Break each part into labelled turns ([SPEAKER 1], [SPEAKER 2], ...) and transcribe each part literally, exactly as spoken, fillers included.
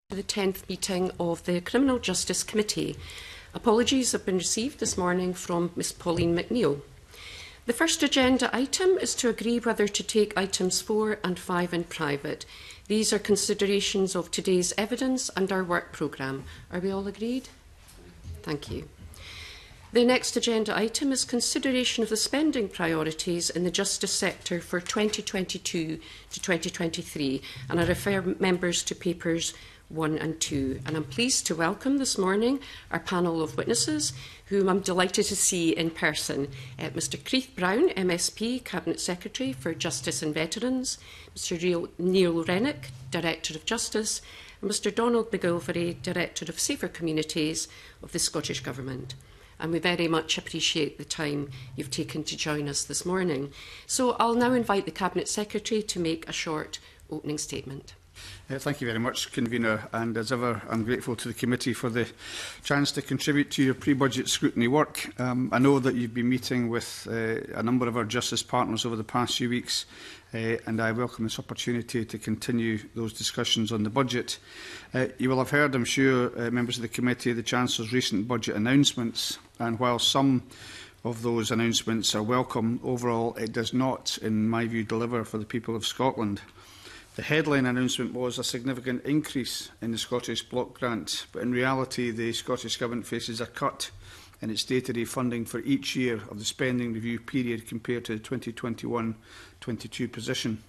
[SPEAKER 1] to the tenth meeting of the Criminal Justice Committee. Apologies have been received this morning from Miz Pauline McNeill. The first agenda item is to agree whether to take items four and five in private. These are considerations of today's evidence and our work programme. Are we all agreed? Thank you. The next agenda item is consideration of the spending priorities in the justice sector for twenty twenty-two to twenty twenty-three, and I refer members to papers one and two. And I'm pleased to welcome this morning our panel of witnesses, whom I'm delighted to see in person. Uh, Mr Keith Brown, M S P, Cabinet Secretary for Justice and Veterans, Mr Neil Rennick, Director of Justice, and Mr Donald McGilvary, Director of Safer Communities of the Scottish Government. And we very much appreciate the time you've taken to join us this morning. So I'll now invite the Cabinet Secretary to make a short opening statement.
[SPEAKER 2] Uh, thank you very much, Convener, and as ever I'm grateful to the committee for the chance to contribute to your pre-budget scrutiny work. Um, I know that you've been meeting with uh, a number of our justice partners over the past few weeks, uh, and I welcome this opportunity to continue those discussions on the budget. Uh, you will have heard, I'm sure, uh, members of the committee, the Chancellor's recent budget announcements, and while some of those announcements are welcome, overall it does not, in my view, deliver for the people of Scotland. The headline announcement was a significant increase in the Scottish Block Grant, but in reality the Scottish Government faces a cut in its day-to-day funding for each year of the spending review period compared to the twenty twenty-one twenty-two position.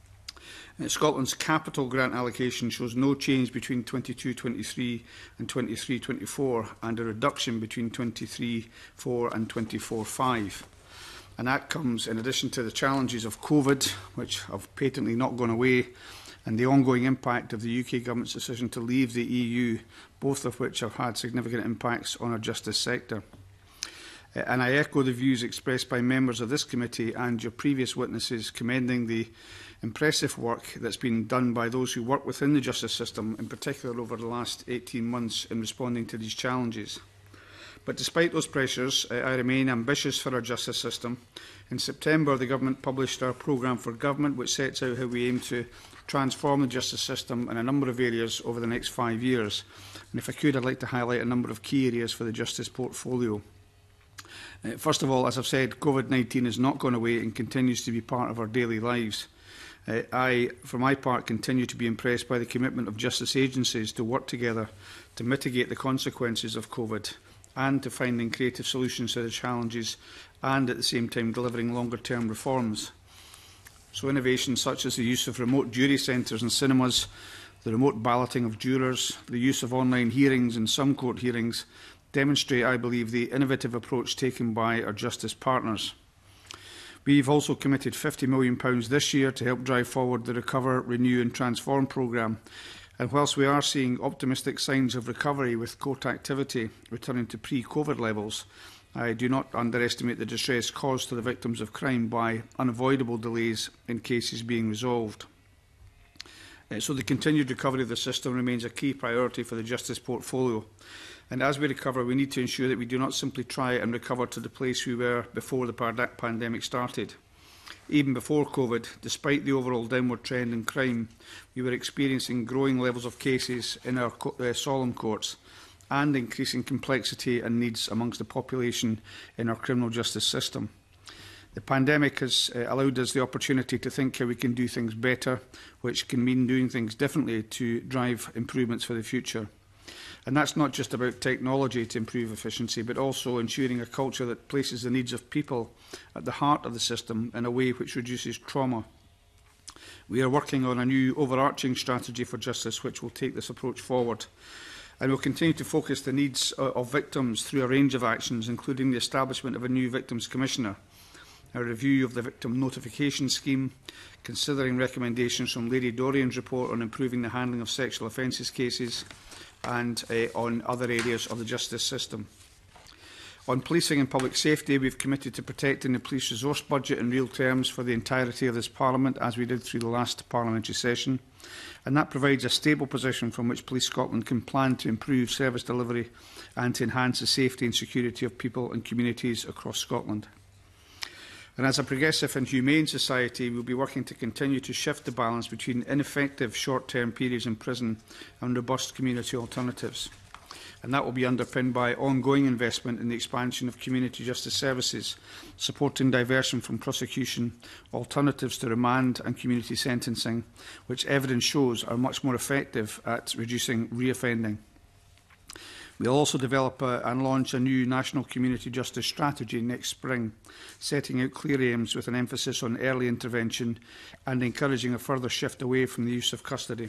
[SPEAKER 2] Uh, Scotland's capital grant allocation shows no change between twenty-two twenty-three and twenty-three twenty-four, and a reduction between twenty-three four and twenty-four five. And that comes in addition to the challenges of COVID, which have patently not gone away, and the ongoing impact of the U K Government's decision to leave the E U, both of which have had significant impacts on our justice sector. Uh, and I echo the views expressed by members of this committee and your previous witnesses, commending the impressive work that's been done by those who work within the justice system, in particular over the last eighteen months in responding to these challenges. But despite those pressures, uh, I remain ambitious for our justice system. In September, the Government published our programme for government, which sets out how we aim to transform the justice system in a number of areas over the next five years. And if I could, I'd like to highlight a number of key areas for the justice portfolio. Uh, first of all, as I've said, COVID nineteen has not gone away and continues to be part of our daily lives. Uh, I, for my part, continue to be impressed by the commitment of justice agencies to work together to mitigate the consequences of COVID, and to finding creative solutions to the challenges, and at the same time delivering longer-term reforms. So innovations such as the use of remote jury centres and cinemas, the remote balloting of jurors, the use of online hearings in some court hearings demonstrate, I believe, the innovative approach taken by our justice partners. We've also committed fifty million pounds this year to help drive forward the Recover, Renew and Transform programme. And whilst we are seeing optimistic signs of recovery with court activity returning to pre-COVID levels, I do not underestimate the distress caused to the victims of crime by unavoidable delays in cases being resolved. Uh, so the continued recovery of the system remains a key priority for the justice portfolio. And as we recover, we need to ensure that we do not simply try and recover to the place we were before the pandemic started. Even before COVID, despite the overall downward trend in crime, we were experiencing growing levels of cases in our uh, solemn courts and increasing complexity and needs amongst the population in our criminal justice system. The pandemic has uh, allowed us the opportunity to think how we can do things better, which can mean doing things differently to drive improvements for the future. And that's not just about technology to improve efficiency, but also ensuring a culture that places the needs of people at the heart of the system in a way which reduces trauma. We are working on a new overarching strategy for justice which will take this approach forward. And will continue to focus the needs of victims through a range of actions, including the establishment of a new Victims Commissioner, a review of the Victim Notification Scheme, considering recommendations from Lady Dorian's report on improving the handling of sexual offences cases, and uh, on other areas of the justice system. On policing and public safety, we have committed to protecting the police resource budget in real terms for the entirety of this Parliament, as we did through the last parliamentary session, and that provides a stable position from which Police Scotland can plan to improve service delivery and to enhance the safety and security of people and communities across Scotland. And as a progressive and humane society, we will be working to continue to shift the balance between ineffective short-term periods in prison and robust community alternatives. And that will be underpinned by ongoing investment in the expansion of community justice services, supporting diversion from prosecution, alternatives to remand and community sentencing, which evidence shows are much more effective at reducing reoffending. We will also develop a, and launch a new national community justice strategy next spring, setting out clear aims with an emphasis on early intervention and encouraging a further shift away from the use of custody.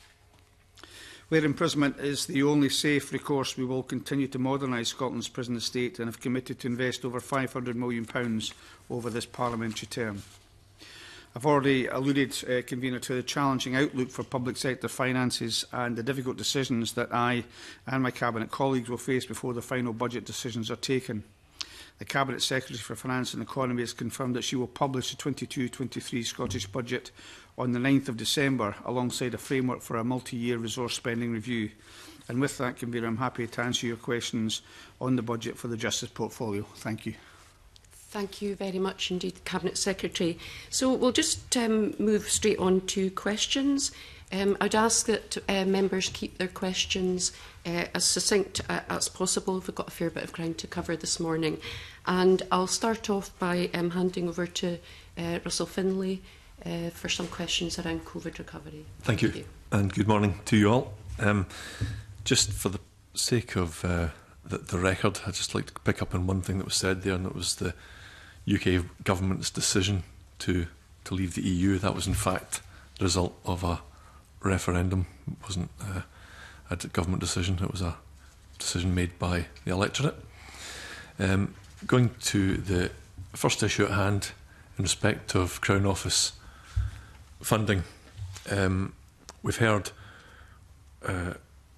[SPEAKER 2] Where imprisonment is the only safe recourse, we will continue to modernise Scotland's prison estate and have committed to invest over five hundred million pounds over this parliamentary term. I've already alluded, uh, Convener, to the challenging outlook for public sector finances and the difficult decisions that I and my Cabinet colleagues will face before the final budget decisions are taken. The Cabinet Secretary for Finance and Economy has confirmed that she will publish the twenty-two twenty-three Scottish Budget on the ninth of December, alongside a framework for a multi-year resource spending review. And with that, Convener, I'm happy to answer your questions on the budget for the Justice portfolio. Thank you.
[SPEAKER 1] Thank you very much indeed, Cabinet Secretary. So we'll just um, move straight on to questions. Um, I'd ask that uh, members keep their questions uh, as succinct uh, as possible. We've got a fair bit of ground to cover this morning. And I'll start off by um, handing over to uh, Russell Finlay uh, for some questions around COVID recovery.
[SPEAKER 3] Thank you. Thank you. And good morning to you all. Um, just for the sake of uh, the, the record, I'd just like to pick up on one thing that was said there, and it was the U K government's decision to, to leave the E U. That was in fact the result of a referendum. It wasn't uh, a government decision, it was a decision made by the electorate. Um, going to the first issue at hand in respect of Crown Office funding, um, we've heard uh,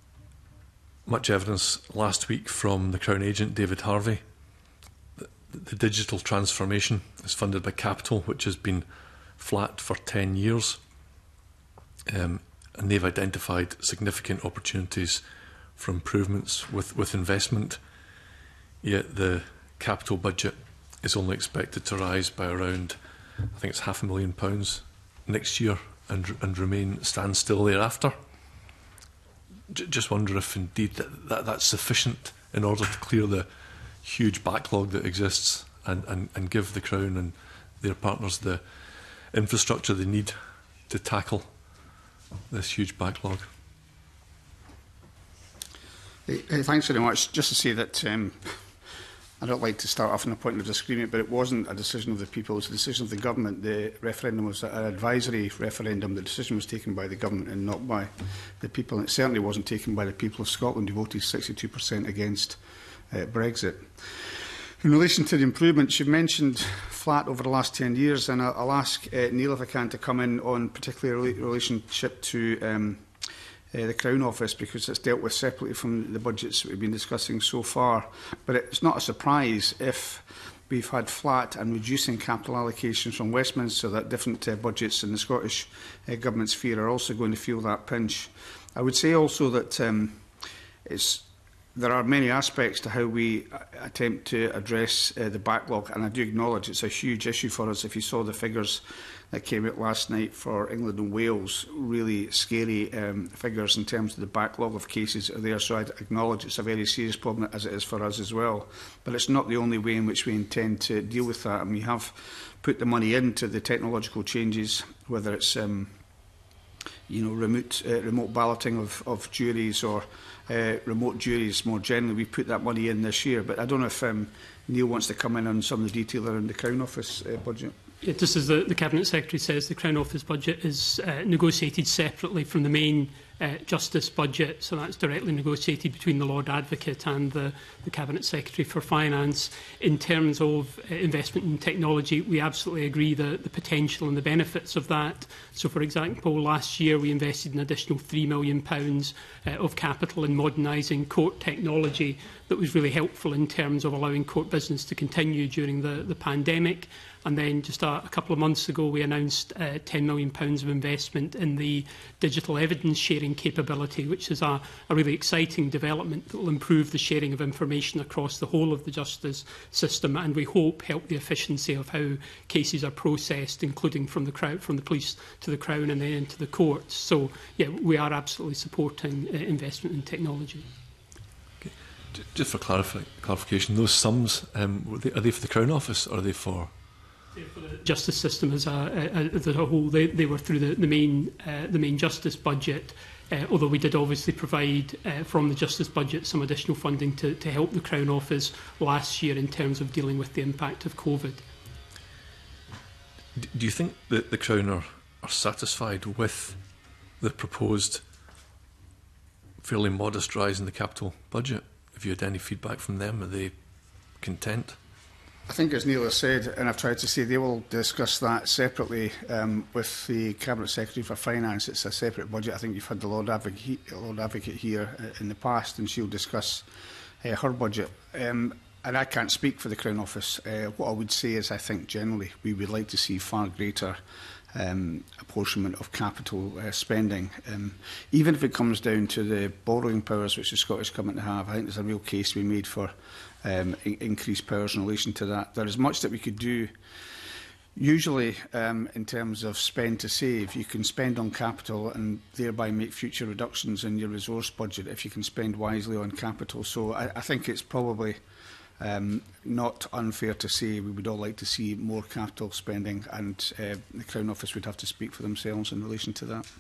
[SPEAKER 3] much evidence last week from the Crown Agent David Harvey. The, the digital transformation is funded by Capital, which has been flat for ten years. Um, and they've identified significant opportunities for improvements with, with investment, yet the capital budget is only expected to rise by around, I think it's half a million pounds next year and, and remain standstill thereafter. J just wonder if indeed that, that, that's sufficient in order to clear the huge backlog that exists and, and, and give the Crown and their partners the infrastructure they need to tackle this huge backlog.
[SPEAKER 2] Uh, thanks very much. Just to say that um, I don't like to start off on a point of disagreement, but it wasn't a decision of the people, it was a decision of the government. The referendum was an advisory referendum. The decision was taken by the government and not by the people. And it certainly wasn't taken by the people of Scotland, who voted sixty-two percent against uh, Brexit. In relation to the improvements, you've mentioned flat over the last ten years, and I'll, I'll ask uh, Neil, if I can, to come in on particularly relationship to um, uh, the Crown Office, because it's dealt with separately from the budgets that we've been discussing so far. But it's not a surprise if we've had flat and reducing capital allocations from Westminster, that different uh, budgets in the Scottish uh, Government sphere are also going to feel that pinch. I would say also that um, it's there are many aspects to how we attempt to address uh, the backlog, and I do acknowledge it's a huge issue for us. If you saw the figures that came out last night for England and Wales, really scary um, figures in terms of the backlog of cases that are there, so I acknowledge it's a very serious problem, as it is for us as well. But it's not the only way in which we intend to deal with that, and we have put the money into the technological changes, whether it's um, you know, remote, uh, remote balloting of, of juries or uh, remote juries more generally. We put that money in this year, but I don't know if um, Neil wants to come in on some of the detail around the Crown Office uh, budget.
[SPEAKER 4] Yeah, just as the, the Cabinet Secretary says, the Crown Office budget is uh, negotiated separately from the main uh, Justice budget, so that's directly negotiated between the Lord Advocate and the, the Cabinet Secretary for Finance. In terms of uh, investment in technology, we absolutely agree the, the potential and the benefits of that. So, for example, last year we invested an additional three million pounds uh, of capital in modernising court technology that was really helpful in terms of allowing court business to continue during the, the pandemic. And then just a, a couple of months ago, we announced uh, ten million pounds of investment in the digital evidence sharing sharing capability, which is a, a really exciting development that will improve the sharing of information across the whole of the justice system, and we hope help the efficiency of how cases are processed, including from the crowd, from the police to the Crown and then into the courts. So, yeah, we are absolutely supporting uh, investment in technology.
[SPEAKER 3] Okay. Just for clarif clarification, those sums, um, were they, are they for the Crown Office or are they for?
[SPEAKER 4] For the justice system as a, a, as a whole, they, they were through the, the main uh, the main justice budget. Uh, although we did obviously provide uh, from the justice budget some additional funding to, to help the Crown Office last year in terms of dealing with the impact of COVID.
[SPEAKER 3] Do you think that the Crown are, are satisfied with the proposed fairly modest rise in the capital budget? Have you had any feedback from them? Are they content?
[SPEAKER 2] I think, as Neil has said, and I've tried to say, they will discuss that separately um, with the Cabinet Secretary for Finance. It's a separate budget. I think you've had the Lord Advocate, Lord Advocate here uh, in the past, and she'll discuss uh, her budget. Um, and I can't speak for the Crown Office. Uh, what I would say is I think generally we would like to see far greater um, apportionment of capital uh, spending. Um, even if it comes down to the borrowing powers which the Scottish Government have, I think there's a real case to be made for Um, in increased powers in relation to that. There is much that we could do. Usually, um, in terms of spend to save, you can spend on capital and thereby make future reductions in your resource budget if you can spend wisely on capital. So I, I think it's probably um, not unfair to say we would all like to see more capital spending, and uh, the Crown Office would have to speak for themselves in relation to that.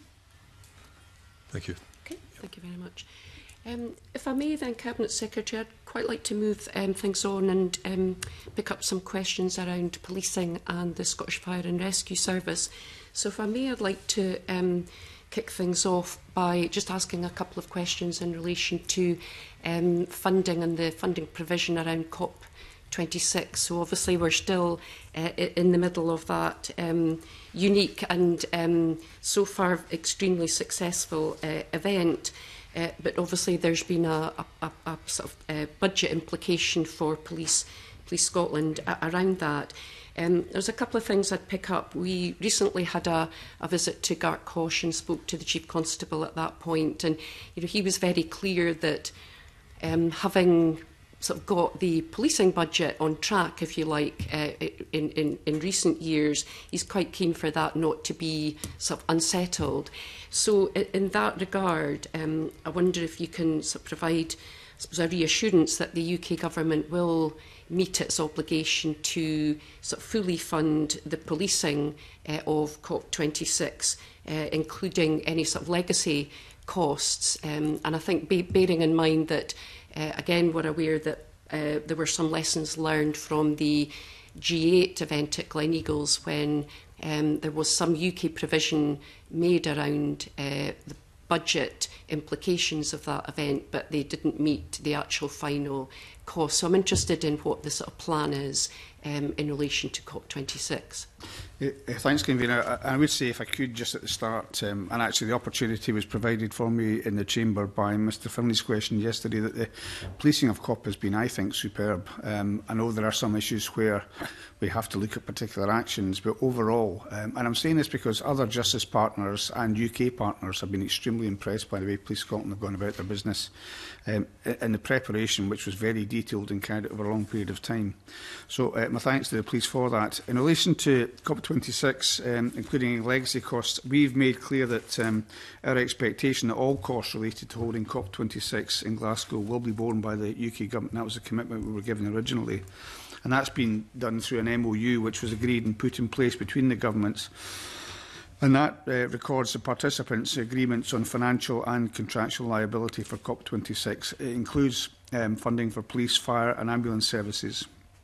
[SPEAKER 3] Thank you.
[SPEAKER 1] Okay, thank you very much. Um, if I may then, Cabinet Secretary, I'd quite like to move um, things on and um, pick up some questions around policing and the Scottish Fire and Rescue Service. So if I may, I'd like to um, kick things off by just asking a couple of questions in relation to um, funding and the funding provision around COP twenty-six. So obviously we're still uh, in the middle of that um, unique and um, so far extremely successful uh, event. Uh, but obviously there's been a, a, a, a sort of uh, budget implication for Police, Police Scotland a, around that. Um, there's a couple of things I'd pick up. We recently had a, a visit to Gartcosh and spoke to the Chief Constable at that point, and you know, he was very clear that um, having sort of got the policing budget on track, if you like, uh, in, in, in recent years, he's quite keen for that not to be sort of unsettled. So in, in that regard, um, I wonder if you can sort of provide, I suppose, a reassurance that the U K Government will meet its obligation to sort of fully fund the policing uh, of COP twenty-six, uh, including any sort of legacy costs. Um, and I think be bearing in mind that Uh, again, we're aware that uh, there were some lessons learned from the G eight event at Gleneagles when um, there was some U K provision made around uh, the budget implications of that event, but they didn't meet the actual final cost. So I'm interested in what the sort of plan is um, in relation to COP twenty-six.
[SPEAKER 2] Uh, thanks, Convener. I, I would say, if I could, just at the start, um, and actually the opportunity was provided for me in the chamber by Mr Finley's question yesterday, that the policing of COP has been, I think, superb. Um, I know there are some issues where we have to look at particular actions, but overall, um, and I'm saying this because other justice partners and U K partners have been extremely impressed by the way Police Scotland have gone about their business um, in the preparation, which was very detailed and carried out over a long period of time. So uh, my thanks to the police for that. In relation to COP twenty-six, um, including legacy costs, we've made clear that um, our expectation that all costs related to holding COP twenty-six in Glasgow will be borne by the U K Government. That was a commitment we were given originally. And that's been done through an M O U which was agreed and put in place between the governments. And that uh, records the participants' agreements on financial and contractual liability for COP twenty-six. It includes um, funding for police, fire and ambulance services.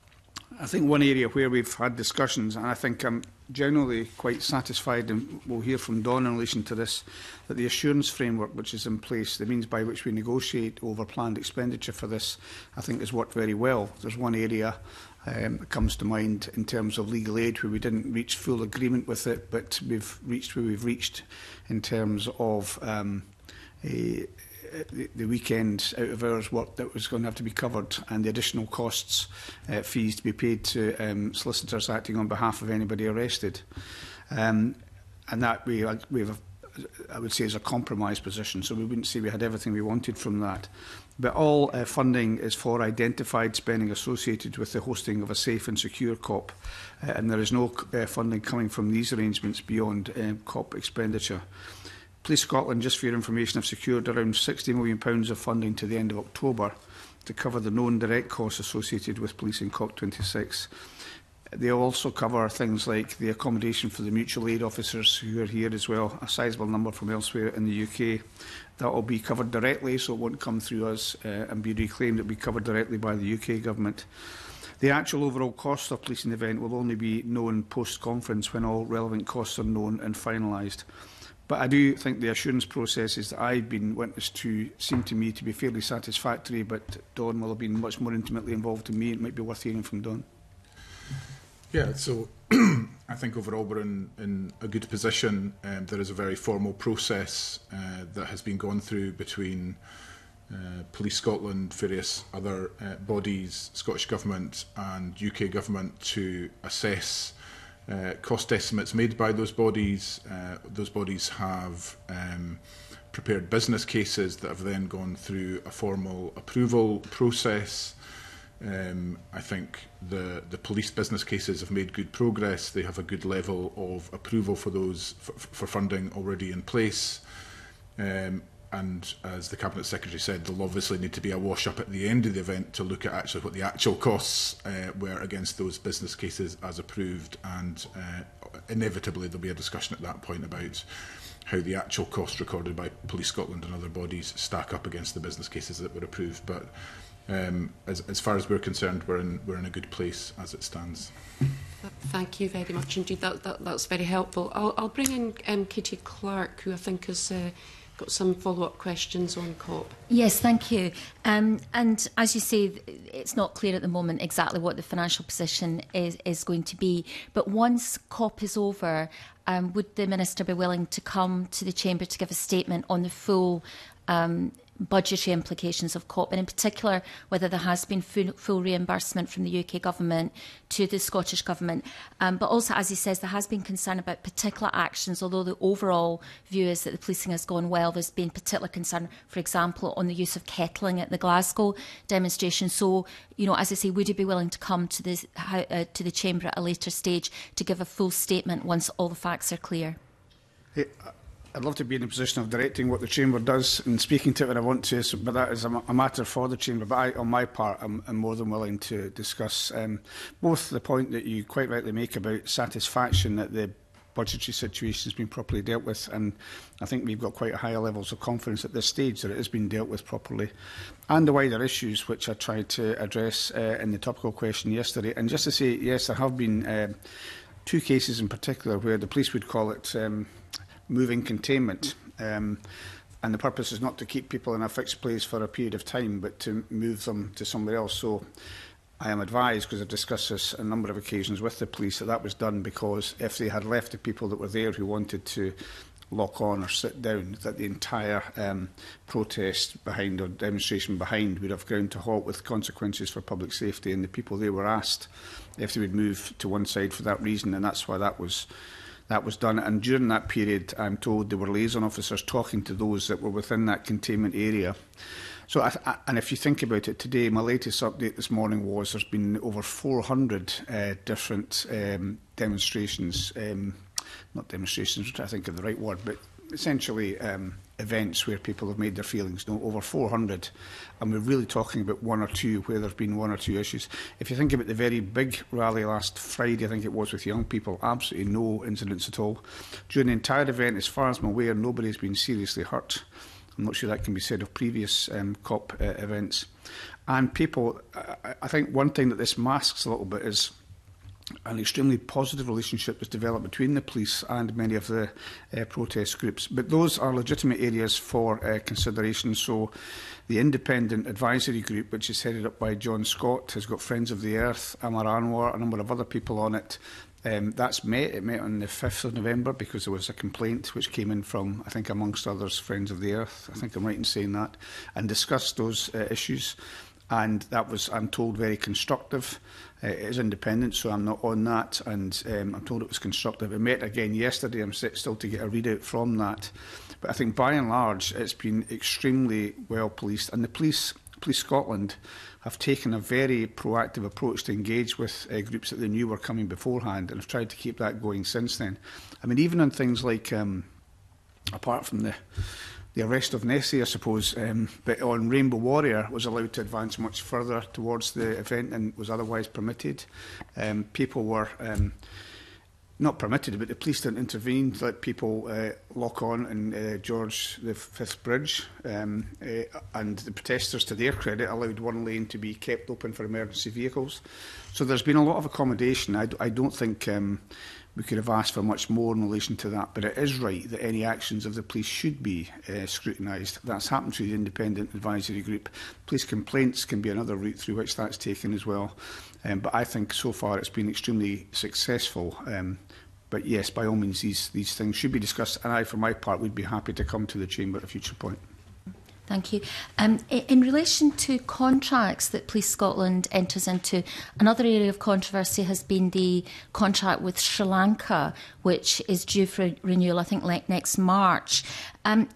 [SPEAKER 2] I think one area where we've had discussions, and I think I'm generally quite satisfied, and we'll hear from Dawn in relation to this, that the assurance framework which is in place, the means by which we negotiate over planned expenditure for this, I think has worked very well. There's one area um, that comes to mind in terms of legal aid where we didn't reach full agreement with it, but we've reached where we've reached in terms of um, a The, the weekend out of hours work that was going to have to be covered, and the additional costs, uh, fees to be paid to um, solicitors acting on behalf of anybody arrested. Um, and that we, we've I would say, is a compromise position. So we wouldn't say we had everything we wanted from that. But all uh, funding is for identified spending associated with the hosting of a safe and secure COP. Uh, and there is no uh, funding coming from these arrangements beyond uh, COP expenditure. Police Scotland, just for your information, have secured around sixty million pounds of funding to the end of October to cover the known direct costs associated with policing COP twenty-six. They also cover things like the accommodation for the mutual aid officers who are here as well, a sizable number from elsewhere in the U K. That will be covered directly, so it won't come through us uh, and be reclaimed. It will be covered directly by the U K government. The actual overall cost of policing the event will only be known post-conference when all relevant costs are known and finalised. But I do think the assurance processes that I've been witness to seem to me to be fairly satisfactory, but Dawn will have been much more intimately involved than me. It might be worth hearing from Dawn.
[SPEAKER 5] Yeah, so I think overall we're in, in a good position. Um, there is a very formal process uh, that has been gone through between uh, Police Scotland, various other uh, bodies, Scottish Government and U K Government to assess uh, cost estimates made by those bodies. Uh, those bodies have um, prepared business cases that have then gone through a formal approval process. Um, I think the, the police business cases have made good progress. They have a good level of approval for those for, for funding already in place. Um, and as the Cabinet Secretary said, there'll obviously need to be a wash up at the end of the event to look at actually what the actual costs uh, were against those business cases as approved. And uh, inevitably there'll be a discussion at that point about how the actual costs recorded by Police Scotland and other bodies stack up against the business cases that were approved. But Um, as, as far as we're concerned, we're in, we're in a good place as it stands.
[SPEAKER 1] Thank you very much indeed. That, that, that's very helpful. I'll, I'll bring in um, Katie Clark, who I think has uh, got some follow-up questions on COP.
[SPEAKER 6] Yes, thank you. Um, and as you say, it's not clear at the moment exactly what the financial position is, is going to be. But once COP is over, um, would the Minister be willing to come to the Chamber to give a statement on the full um, budgetary implications of COP, and in particular whether there has been full, full reimbursement from the U K Government to the Scottish Government. Um, but also, as he says, there has been concern about particular actions, although the overall view is that the policing has gone well. There's been particular concern, for example, on the use of kettling at the Glasgow demonstration. So, you know, as I say, would you be willing to come to the, uh, to the Chamber at a later stage to give a full statement once all the facts are clear?
[SPEAKER 2] Hey, I'd love to be in a position of directing what the Chamber does and speaking to it when I want to, so, but that is a, a matter for the Chamber. But I, on my part, I'm, I'm more than willing to discuss um, both the point that you quite rightly make about satisfaction that the budgetary situation has been properly dealt with, and I think we've got quite high levels of confidence at this stage that it has been dealt with properly, and the wider issues which I tried to address uh, in the topical question yesterday. And just to say, yes, there have been uh, two cases in particular where the police would call it um, moving containment, um, and the purpose is not to keep people in a fixed place for a period of time, but to move them to somewhere else. So I am advised, because I've discussed this on a number of occasions with the police, that that was done because if they had left the people that were there who wanted to lock on or sit down, that the entire um, protest behind or demonstration behind would have ground to halt with consequences for public safety, and the people there were asked if they would move to one side for that reason, and that's why that was That was done. And during that period, I'm told there were liaison officers talking to those that were within that containment area. So, I th I, and if you think about it today, my latest update this morning was there's been over four hundred uh, different um, demonstrations, um, not demonstrations, which I think are the right word, but essentially um, events where people have made their feelings known, over four hundred, and we're really talking about one or two where there have been one or two issues. If you think about the very big rally last Friday, I think it was, with young people, absolutely no incidents at all. During the entire event, as far as I'm aware, nobody's been seriously hurt. I'm not sure that can be said of previous um, COP uh, events. And people, I, I think one thing that this masks a little bit is an extremely positive relationship was developed between the police and many of the uh, protest groups. But those are legitimate areas for uh, consideration. So the Independent Advisory Group, which is headed up by John Scott, has got Friends of the Earth, Amar Anwar, a number of other people on it. Um, that's met. It met on the fifth of November because there was a complaint which came in from, I think, amongst others, Friends of the Earth. I think I'm right in saying that, and discussed those uh, issues. and that was, I'm told, very constructive. Uh, it is independent, so I'm not on that, and um, I'm told it was constructive. It met again yesterday. I'm still to get a readout from that. But I think by and large, it's been extremely well policed, and the police, Police Scotland, have taken a very proactive approach to engage with uh, groups that they knew were coming beforehand, and have tried to keep that going since then. I mean, even on things like, um, apart from the the arrest of Nessie, I suppose, um, but on Rainbow Warrior was allowed to advance much further towards the event than was otherwise permitted. Um, people were um, not permitted, but the police didn't intervene to let people uh, lock on in uh, George the Fifth Bridge, um, uh, and the protesters, to their credit, allowed one lane to be kept open for emergency vehicles. So there's been a lot of accommodation. I, d I don't think um, we could have asked for much more in relation to that, but it is right that any actions of the police should be uh, scrutinised. That's happened through the Independent Advisory Group. Police complaints can be another route through which that's taken as well. Um, but I think so far it's been extremely successful. Um, but yes, by all means, these, these things should be discussed, and I, for my part, would be happy to come to the Chamber at a future point.
[SPEAKER 6] Thank you. Um, in relation to contracts that Police Scotland enters into, another area of controversy has been the contract with Sri Lanka, which is due for renewal, I think, like next March. Um,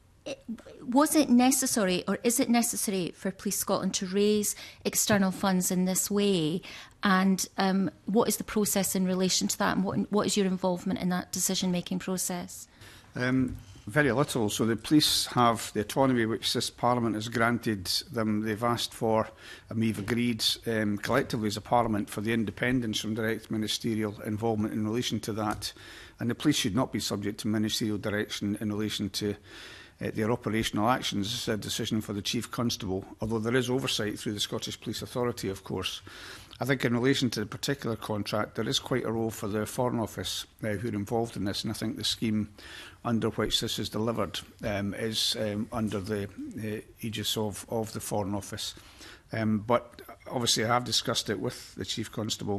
[SPEAKER 6] was it necessary, or is it necessary, for Police Scotland to raise external funds in this way? And um, what is the process in relation to that, and what, what is your involvement in that decision-making process?
[SPEAKER 2] Um, Very little. So the police have the autonomy which this Parliament has granted them. They've asked for, and we've agreed um, collectively as a Parliament, for the independence from direct ministerial involvement in relation to that. And the police should not be subject to ministerial direction in relation to uh, their operational actions. This is a decision for the Chief Constable, although there is oversight through the Scottish Police Authority, of course. I think in relation to the particular contract, there is quite a role for the Foreign Office uh, who are involved in this, and I think the scheme under which this is delivered um, is um, under the uh, aegis of, of the Foreign Office. Um, but obviously I have discussed it with the Chief Constable.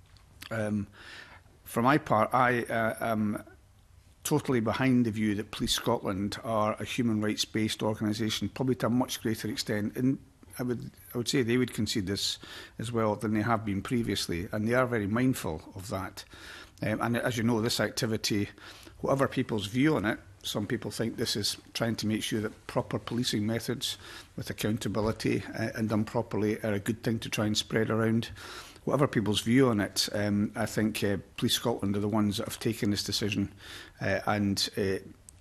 [SPEAKER 2] Um, for my part, I uh, am totally behind the view that Police Scotland are a human rights based organisation, probably to a much greater extent. In, I would, I would say they would concede this as well than they have been previously, and they are very mindful of that. Um, and as you know, this activity, whatever people's view on it, some people think this is trying to make sure that proper policing methods with accountability uh, and done properly are a good thing to try and spread around. Whatever people's view on it, um, I think uh, Police Scotland are the ones that have taken this decision, uh, and uh,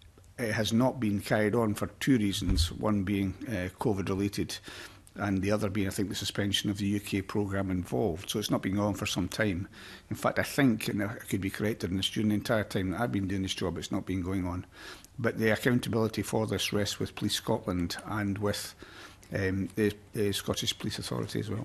[SPEAKER 2] it has not been carried on for two reasons, one being uh, COVID-related, and the other being, I think, the suspension of the U K programme involved. So it's not been going on for some time. In fact, I think, and I could be corrected in this, during the entire time that I've been doing this job, it's not been going on. But the accountability for this rests with Police Scotland and with um, the, the Scottish Police Authority as well.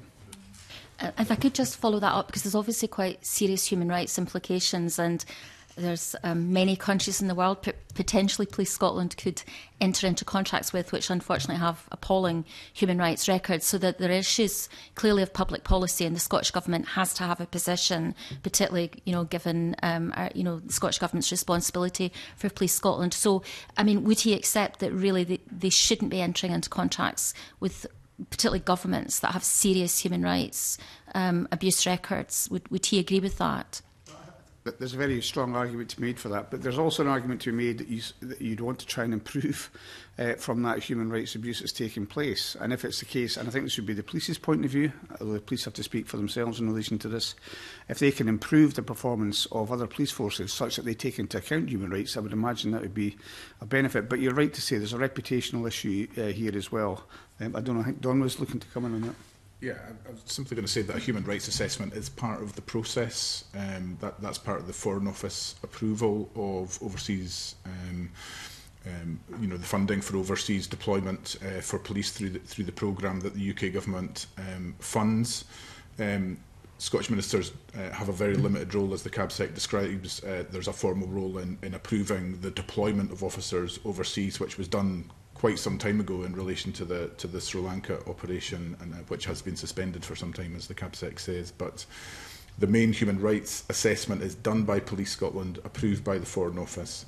[SPEAKER 6] Uh, if I could just follow that up, because there's obviously quite serious human rights implications, and there's um, many countries in the world p potentially Police Scotland could enter into contracts with, which unfortunately have appalling human rights records, so that there are issues clearly of public policy, and the Scottish Government has to have a position, particularly, you know, given um, our, you know, the Scottish Government's responsibility for Police Scotland. So, I mean, would he accept that really they, they shouldn't be entering into contracts with particularly governments that have serious human rights um, abuse records? Would, would he agree with that?
[SPEAKER 2] There's a very strong argument to be made for that, but there's also an argument to be made that, you, that you'd want to try and improve uh, from that human rights abuse that's taking place. And if it's the case, and I think this would be the police's point of view, although the police have to speak for themselves in relation to this, if they can improve the performance of other police forces such that they take into account human rights, I would imagine that would be a benefit. But you're right to say there's a reputational issue uh, here as well. Um, I don't know, I think Don was looking to come in on that.
[SPEAKER 5] Yeah, I was simply going to say that a human rights assessment is part of the process. Um, that, that's part of the Foreign Office approval of overseas, um, um, you know, the funding for overseas deployment uh, for police through the, through the programme that the U K Government um, funds. Um, Scottish ministers uh, have a very limited role, as the CABSEC describes. Uh, there's a formal role in, in approving the deployment of officers overseas, which was done quite some time ago in relation to the to the Sri Lanka operation, and uh, which has been suspended for some time, as the CABSEC says. But the main human rights assessment is done by Police Scotland, approved by the Foreign Office,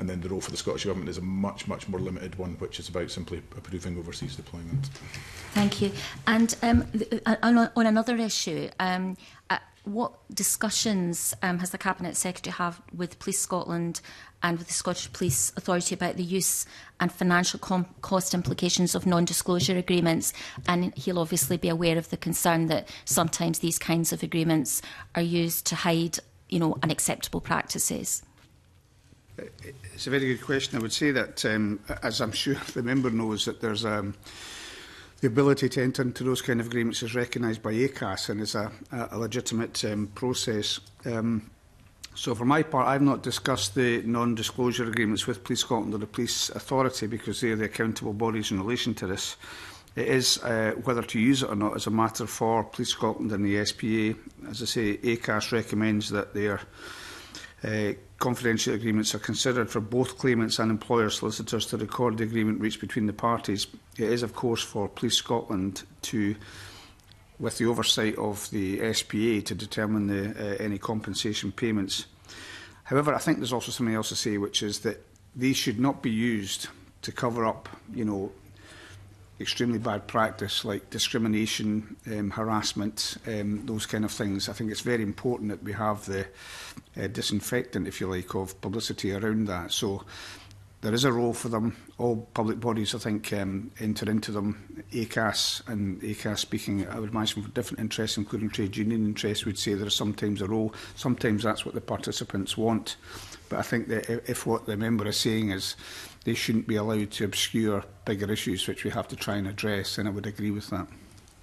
[SPEAKER 5] and then the role for the Scottish Government is a much, much more limited one, which is about simply approving overseas deployment.
[SPEAKER 6] Thank you. And um, on, on another issue, um, uh, what discussions um, has the Cabinet Secretary had with Police Scotland and with the Scottish Police Authority about the use and financial com cost implications of non-disclosure agreements? And he'll obviously be aware of the concern that sometimes these kinds of agreements are used to hide, you know, unacceptable practices.
[SPEAKER 2] It's a very good question. I would say that, um, as I'm sure the member knows, that there's um, the ability to enter into those kind of agreements is recognised by A C A S and is a, a legitimate um, process. Um, so for my part, I've not discussed the non-disclosure agreements with Police Scotland or the Police Authority because they are the accountable bodies in relation to this. It is uh, whether to use it or not as a matter for Police Scotland and the S P A. As I say, A C A S recommends that their uh, confidential agreements are considered for both claimants and employer solicitors to record the agreement reached between the parties. It is, of course, for Police Scotland to, with the oversight of the S P A, to determine the, uh, any compensation payments. However, I think there's also something else to say, which is that these should not be used to cover up, you know, extremely bad practice like discrimination, um, harassment, um, those kind of things. I think it's very important that we have the uh, disinfectant, if you like, of publicity around that. So there is a role for them. All public bodies, I think, um, enter into them. A C A S and A C A S speaking, I would imagine, for different interests, including trade union interests, would say there is sometimes a role. Sometimes that's what the participants want. But I think that if what the member is saying is they shouldn't be allowed to obscure bigger issues which we have to try and address, and I would agree with that.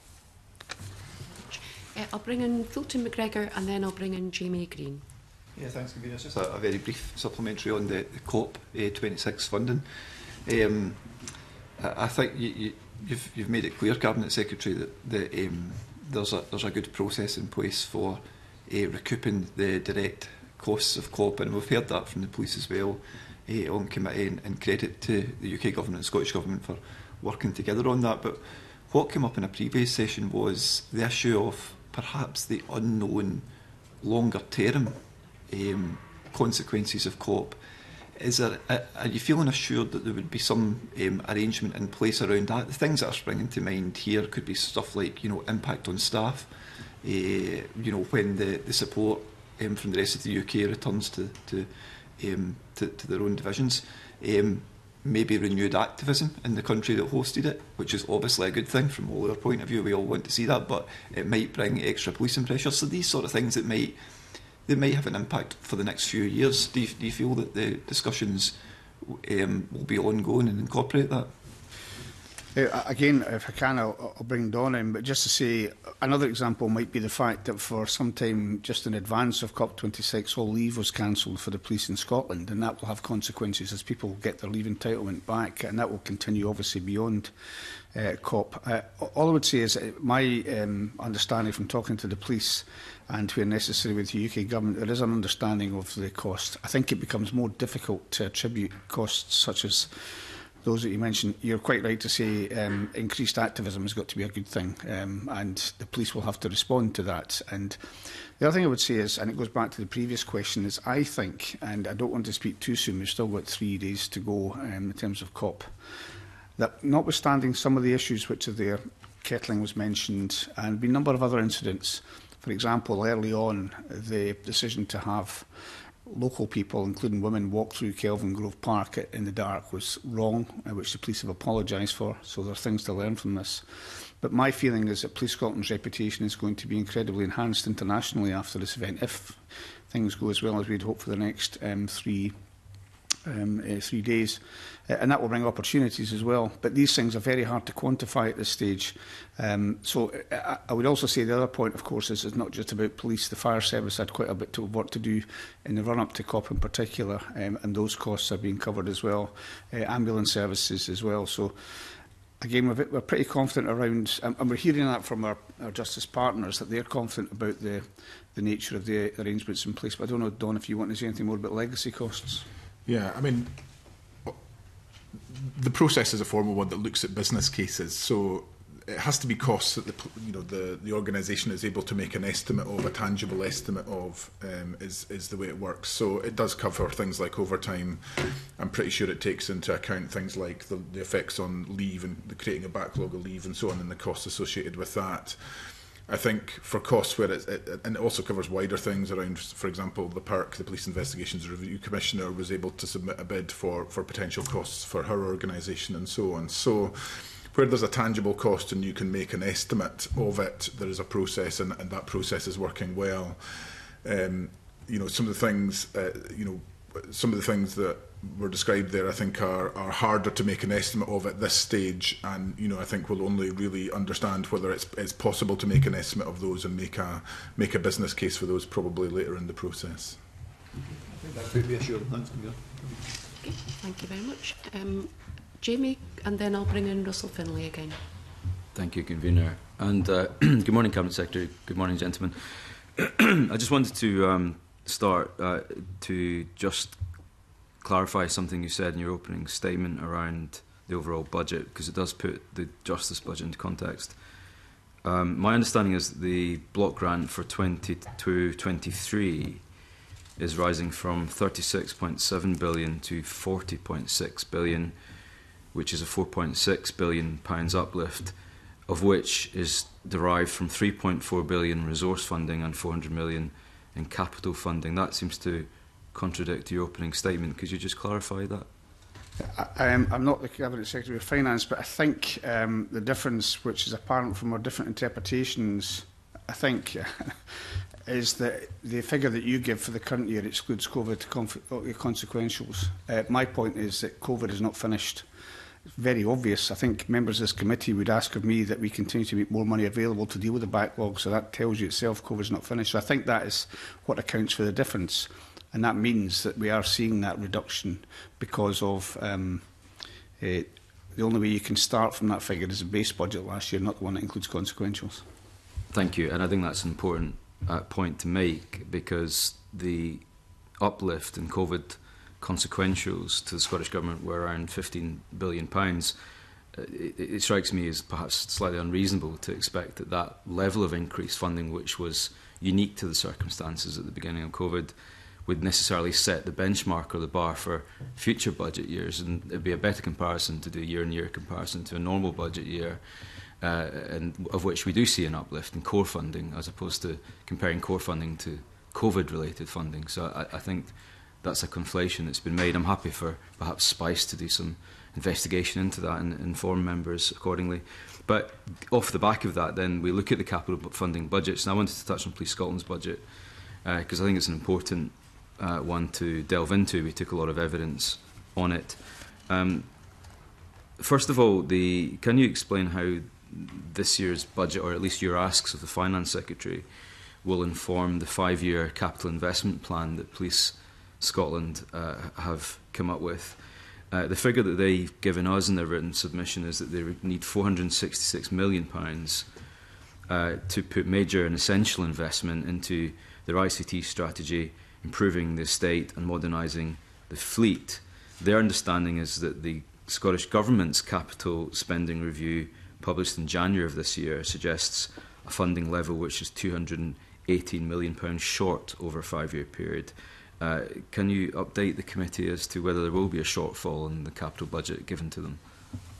[SPEAKER 1] Uh, I'll bring in Fulton McGregor and then I'll bring in Jamie Green.
[SPEAKER 7] Yeah, thanks, Convener. Just a, a very brief supplementary on the, the COP twenty-six funding. Um, I, I think you, you, you've, you've made it clear, Cabinet Secretary, that the, um, there's, a, there's a good process in place for uh, recouping the direct costs of COP, and we've heard that from the police as well uh, on committee, and, and credit to the U K Government and Scottish Government for working together on that. But what came up in a previous session was the issue of perhaps the unknown longer term um, consequences of COP. Is there, are you feeling assured that there would be some um, arrangement in place around that? The things that are springing to mind here could be stuff like, you know, impact on staff, uh, you know, when the, the support um, from the rest of the U K returns to, to, um, to, to their own divisions. Um, maybe renewed activism in the country that hosted it, which is obviously a good thing from all our point of view. We all want to see that, but it might bring extra policing pressure. So these sort of things that might they might have an impact for the next few years. Do you, do you feel that the discussions um, will be ongoing and incorporate that?
[SPEAKER 2] Uh, again, if I can, I'll, I'll bring Dawn in, but just to say, another example might be the fact that for some time, just in advance of COP twenty-six, all leave was cancelled for the police in Scotland, and that will have consequences as people get their leave entitlement back, and that will continue, obviously, beyond uh, COP. Uh, all I would say is uh, my um, understanding from talking to the police and where necessary with the U K Government, there is an understanding of the cost. I think it becomes more difficult to attribute costs such as those that you mentioned. You're quite right to say um, increased activism has got to be a good thing, um, and the police will have to respond to that. And the other thing I would say is, and it goes back to the previous question, is I think, and I don't want to speak too soon, we've still got three days to go um, in terms of COP, that notwithstanding some of the issues which are there, kettling was mentioned, and a number of other incidents. For example, early on, the decision to have local people, including women, walk through Kelvin Grove Park in the dark was wrong, which the police have apologised for, so there are things to learn from this. But my feeling is that Police Scotland's reputation is going to be incredibly enhanced internationally after this event, if things go as well as we'd hope for the next um, three Um, uh, three days, uh, and that will bring opportunities as well. But these things are very hard to quantify at this stage. Um, so I, I would also say the other point, of course, is it's not just about police. The fire service had quite a bit of work to do in the run-up to COP in particular, um, and those costs are being covered as well. Uh, ambulance services as well. So again, we're, we're pretty confident around, and, and we're hearing that from our, our justice partners, that they're confident about the, the nature of the arrangements in place. But I don't know, Dawn, if you want to say anything more about legacy costs.
[SPEAKER 5] Yeah, I mean, the process is a formal one that looks at business cases. So it has to be costs that the you know the the organisation is able to make an estimate of, a tangible estimate of, um, is is the way it works. So it does cover things like overtime. I'm pretty sure it takes into account things like the, the effects on leave and the creating a backlog of leave and so on, and the costs associated with that. I think for costs where it, it and it also covers wider things around, for example, the P I R C, the Police Investigations Review Commissioner, was able to submit a bid for for potential costs for her organisation and so on. So where there's a tangible cost and you can make an estimate of it, there is a process, and, and that process is working well. Um, you know, some of the things, uh, you know, some of the things that were described there, I think, are, are harder to make an estimate of at this stage, and you know, I think we'll only really understand whether it's, it's possible to make an estimate of those and make a make a business case for those probably later in the process.
[SPEAKER 7] I think that would be assured. Thanks, Convener.
[SPEAKER 1] Okay, thank you very much. Um, Jamie, and then I'll bring in Russell Finlay again.
[SPEAKER 8] Thank you, Convener. And uh, good morning, Cabinet Secretary. Good morning, gentlemen. I just wanted to um, start uh, to just clarify something you said in your opening statement around the overall budget, because it does put the justice budget into context. Um, my understanding is that the block grant for twenty-two twenty-three is rising from thirty-six point seven billion to forty point six billion, which is a four point six billion pounds uplift, of which is derived from three point four billion resource funding and four hundred million in capital funding. That seems to contradict your opening statement. Could you just clarify that?
[SPEAKER 2] I, um, I'm not the Cabinet Secretary of Finance, but I think um, the difference, which is apparent from our different interpretations, I think, is that the figure that you give for the current year excludes COVID consequentials. Uh, my point is that COVID is not finished. It's very obvious. I think members of this committee would ask of me that we continue to make more money available to deal with the backlog, so that tells you itself COVID is not finished. So I think that is what accounts for the difference. And that means that we are seeing that reduction because of um, uh, the only way you can start from that figure is the base budget last year, not the one that includes consequentials.
[SPEAKER 8] Thank you. And I think that's an important uh, point to make, because the uplift in COVID consequentials to the Scottish Government were around fifteen billion pounds. Uh, it, it strikes me as perhaps slightly unreasonable to expect that that level of increased funding, which was unique to the circumstances at the beginning of COVID, would necessarily set the benchmark or the bar for future budget years, and it would be a better comparison to do year-on-year comparison to a normal budget year, uh, and of which we do see an uplift in core funding, as opposed to comparing core funding to COVID-related funding. So I, I think that's a conflation that's been made. I'm happy for perhaps Spice to do some investigation into that and inform members accordingly. But off the back of that, then, we look at the capital funding budgets, and I wanted to touch on Police Scotland's budget, because uh, I think it's an important Uh, one to delve into. We took a lot of evidence on it. Um, first of all, the, can you explain how this year's budget, or at least your asks of the Finance Secretary, will inform the five-year capital investment plan that Police Scotland uh, have come up with? Uh, the figure that they've given us in their written submission is that they need four hundred and sixty-six million pounds uh, to put major and essential investment into their I C T strategy, improving the estate and modernising the fleet. Their understanding is that the Scottish Government's capital spending review, published in January of this year, suggests a funding level which is two hundred and eighteen million pounds short over a five-year period. Uh, can you update the committee as to whether there will be a shortfall in the capital budget given to them?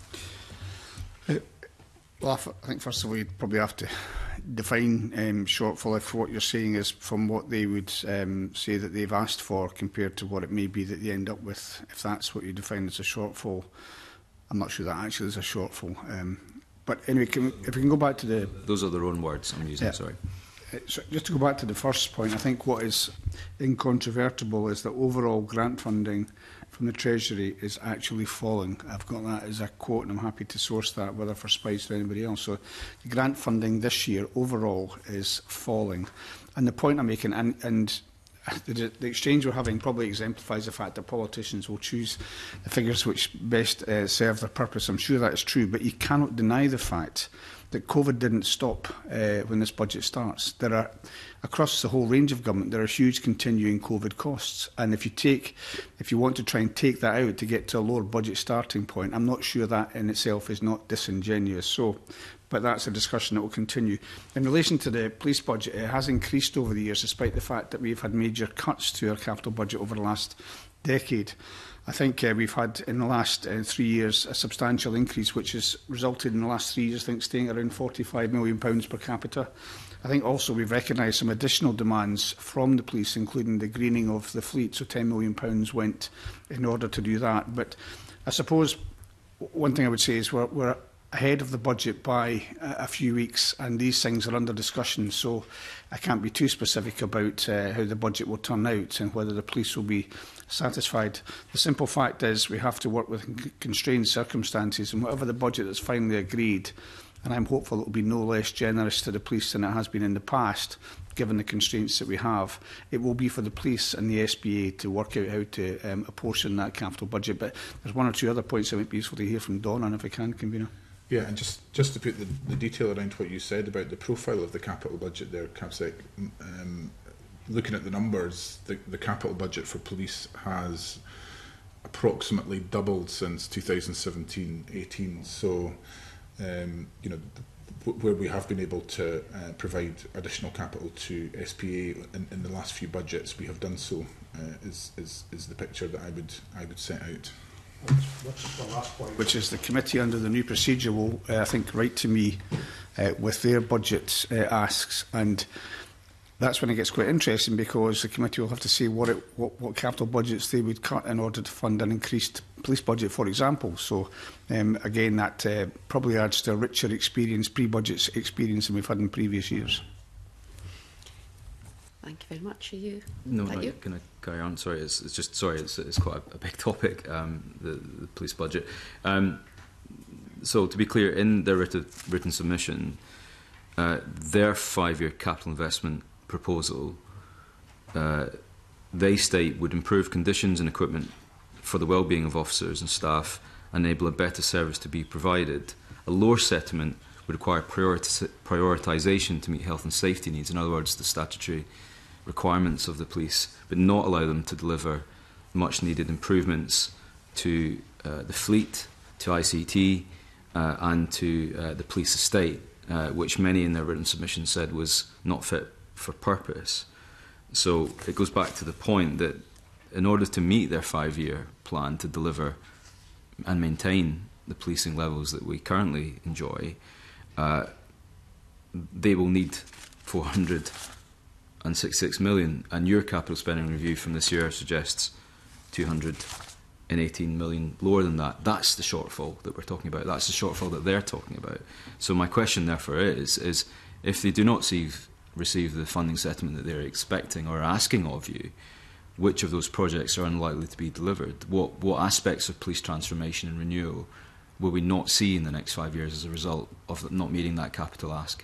[SPEAKER 2] Uh, well, I think first of all you'd probably have to define um, shortfall if what you're saying is from what they would um, say that they've asked for compared to what it may be that they end up with. If that's what you define as a shortfall, I'm not sure that actually is a shortfall. Um, but anyway, can we, if we can go back to the...
[SPEAKER 8] Those are their own words I'm using,
[SPEAKER 2] yeah.
[SPEAKER 8] sorry.
[SPEAKER 2] Uh, so just to go back to the first point, I think what is incontrovertible is that overall grant funding from the Treasury is actually falling. I've got that as a quote, and I'm happy to source that, whether for Spice or anybody else. So the grant funding this year overall is falling. And the point I'm making, and, and the, the exchange we're having probably exemplifies the fact that politicians will choose the figures which best uh, serve their purpose. I'm sure that is true, but you cannot deny the fact that COVID didn't stop uh, when this budget starts. There are, across the whole range of government, there are huge continuing COVID costs. And if you take, if you want to try and take that out to get to a lower budget starting point, I'm not sure that in itself is not disingenuous. So, but that's a discussion that will continue. In relation to the police budget, it has increased over the years, despite the fact that we've had major cuts to our capital budget over the last decade. I think uh, we've had in the last uh, three years a substantial increase, which has resulted in the last three years, I think, staying around forty-five million pounds per capita. I think also we've recognised some additional demands from the police, including the greening of the fleet, so ten million pounds went in order to do that. But I suppose one thing I would say is we're, we're ahead of the budget by a few weeks, and these things are under discussion, so I can't be too specific about uh, how the budget will turn out and whether the police will be satisfied. The simple fact is we have to work with constrained circumstances, and whatever the budget that's finally agreed, and I'm hopeful it will be no less generous to the police than it has been in the past, given the constraints that we have, it will be for the police and the S B A to work out how to um, apportion that capital budget. But there's one or two other points that might be useful to hear from Dawn on, if I can, Convener.
[SPEAKER 5] Yeah, and just, just to put the, the detail around what you said about the profile of the capital budget there, CapSec, um, looking at the numbers, the, the capital budget for police has approximately doubled since two thousand seventeen eighteen. So, um, you know, where we have been able to uh, provide additional capital to S P A in, in the last few budgets, we have done so, uh, is, is, is the picture that I would, I would set out.
[SPEAKER 2] What's the last point? Which is the committee under the new procedure will, uh, I think, write to me uh, with their budget uh, asks, and that's when it gets quite interesting, because the committee will have to say what, it, what, what capital budgets they would cut in order to fund an increased police budget, for example. So um, again, that uh, probably adds to a richer experience, pre-budget experience than we've had in previous years.
[SPEAKER 1] Thank you very much. Are you?
[SPEAKER 8] No,
[SPEAKER 1] That
[SPEAKER 8] no,
[SPEAKER 1] you?
[SPEAKER 8] can I carry on? Sorry, it's, it's just sorry. It's, it's quite a, a big topic. Um, the, the police budget. Um, so to be clear, in their written, written submission, uh, their five-year capital investment proposal, uh, they state would improve conditions and equipment for the well-being of officers and staff, enable a better service to be provided. A lower settlement would require prioriti prioritisation to meet health and safety needs. In other words, the statutory requirements of the police, but not allow them to deliver much needed improvements to uh, the fleet, to I C T uh, and to uh, the police estate, uh, which many in their written submission said was not fit for purpose. So it goes back to the point that in order to meet their five-year plan to deliver and maintain the policing levels that we currently enjoy, uh, they will need four hundred and sixty-six million, and your capital spending review from this year suggests two hundred and eighteen million lower than that. That's the shortfall that we're talking about. That's the shortfall that they're talking about. So my question therefore is, is if they do not see, receive the funding settlement that they're expecting or asking of you, which of those projects are unlikely to be delivered? What, what aspects of police transformation and renewal will we not see in the next five years as a result of not meeting that capital ask?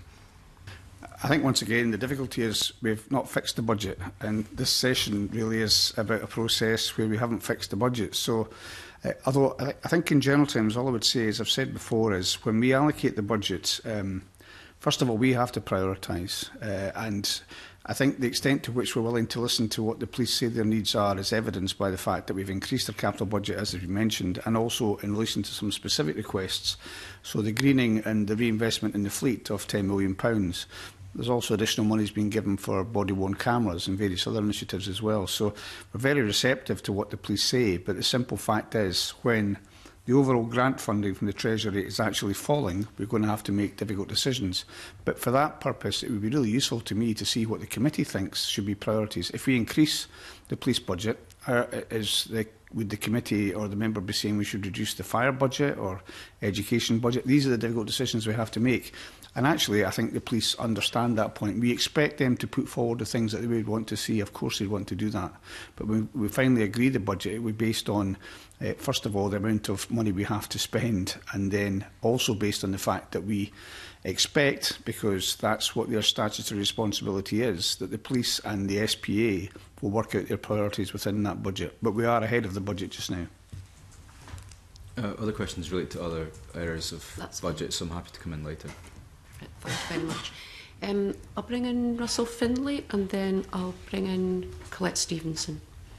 [SPEAKER 2] I think once again the difficulty is we've not fixed the budget, and this session really is about a process where we haven't fixed the budget. So uh, although I, I think in general terms all I would say, as I've said before, is when we allocate the budget, um, first of all we have to prioritise, uh, and I think the extent to which we're willing to listen to what the police say their needs are is evidenced by the fact that we've increased our capital budget, as we mentioned, and also in relation to some specific requests. So the greening and the reinvestment in the fleet of ten million pounds. There's also additional money being given for body-worn cameras and various other initiatives as well. So we're very receptive to what the police say, but the simple fact is when the overall grant funding from the Treasury is actually falling, we're going to have to make difficult decisions. But for that purpose, it would be really useful to me to see what the committee thinks should be priorities. If we increase the police budget, uh, is the, would the committee or the member be saying we should reduce the fire budget or education budget? These are the difficult decisions we have to make. And actually, I think the police understand that point. We expect them to put forward the things that they would want to see. Of course, they'd want to do that. But when we finally agree the budget, it would be based on, uh, first of all, the amount of money we have to spend, and then also based on the fact that we expect, because that's what their statutory responsibility is, that the police and the S P A will work out their priorities within that budget. But we are ahead of the budget just now.
[SPEAKER 8] Uh, other questions relate to other areas of
[SPEAKER 1] That's
[SPEAKER 8] budget, so I'm happy to come in later.
[SPEAKER 1] Perfect, thank you very much. Um, I'll bring in Russell Finlay and then I'll bring in Colette Stevenson.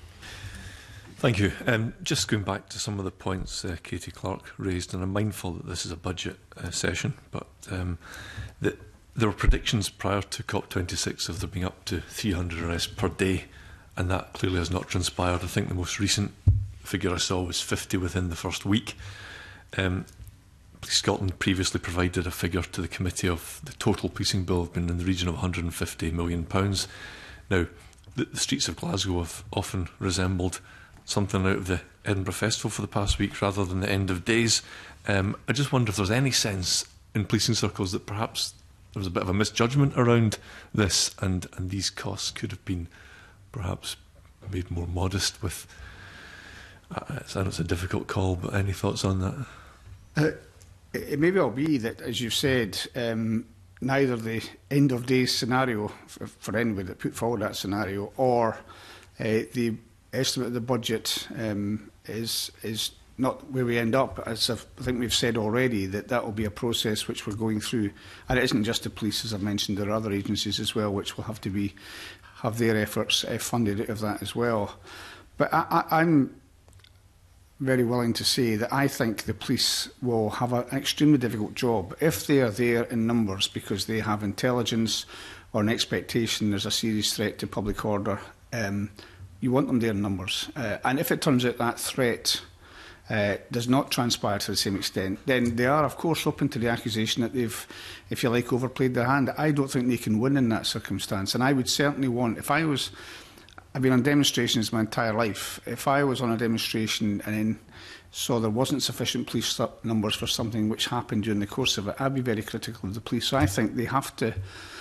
[SPEAKER 3] Thank you. Um, just going back to some of the points uh, Katie Clark raised, and I'm mindful that this is a budget uh, session, but um, the, there were predictions prior to COP twenty-six of there being up to three hundred arrests per day, and that clearly has not transpired. I think the most recent figure I saw was fifty within the first week. Um, Police Scotland previously provided a figure to the committee of the total policing bill being in the region of one hundred and fifty million pounds. Now, the, the streets of Glasgow have often resembled something out of the Edinburgh Festival for the past week rather than the end of days. Um, I just wonder if there's any sense in policing circles that perhaps there was a bit of a misjudgment around this, and, and these costs could have been perhaps made more modest with... Uh, I know it's a difficult call, but any thoughts on that?
[SPEAKER 2] Uh, it may well be that, as you've said, um, neither the end of days scenario for, for anybody that put forward that scenario or uh, the estimate of the budget um, is is not where we end up. As I've, I think we've said already, that that will be a process which we're going through, and it isn't just the police, as I've mentioned. There are other agencies as well which will have to be have their efforts uh, funded out of that as well. But I, I, I'm very willing to say that I think the police will have a, an extremely difficult job if they are there in numbers because they have intelligence or an expectation there's a serious threat to public order. Um, You want them there in numbers. Uh, and if it turns out that threat uh, does not transpire to the same extent, then they are, of course, open to the accusation that they've, if you like, overplayed their hand. I don't think they can win in that circumstance. And I would certainly want, if I was, I've been on demonstrations my entire life, if I was on a demonstration and then saw there wasn't sufficient police numbers for something which happened during the course of it, I'd be very critical of the police. So I think they have to...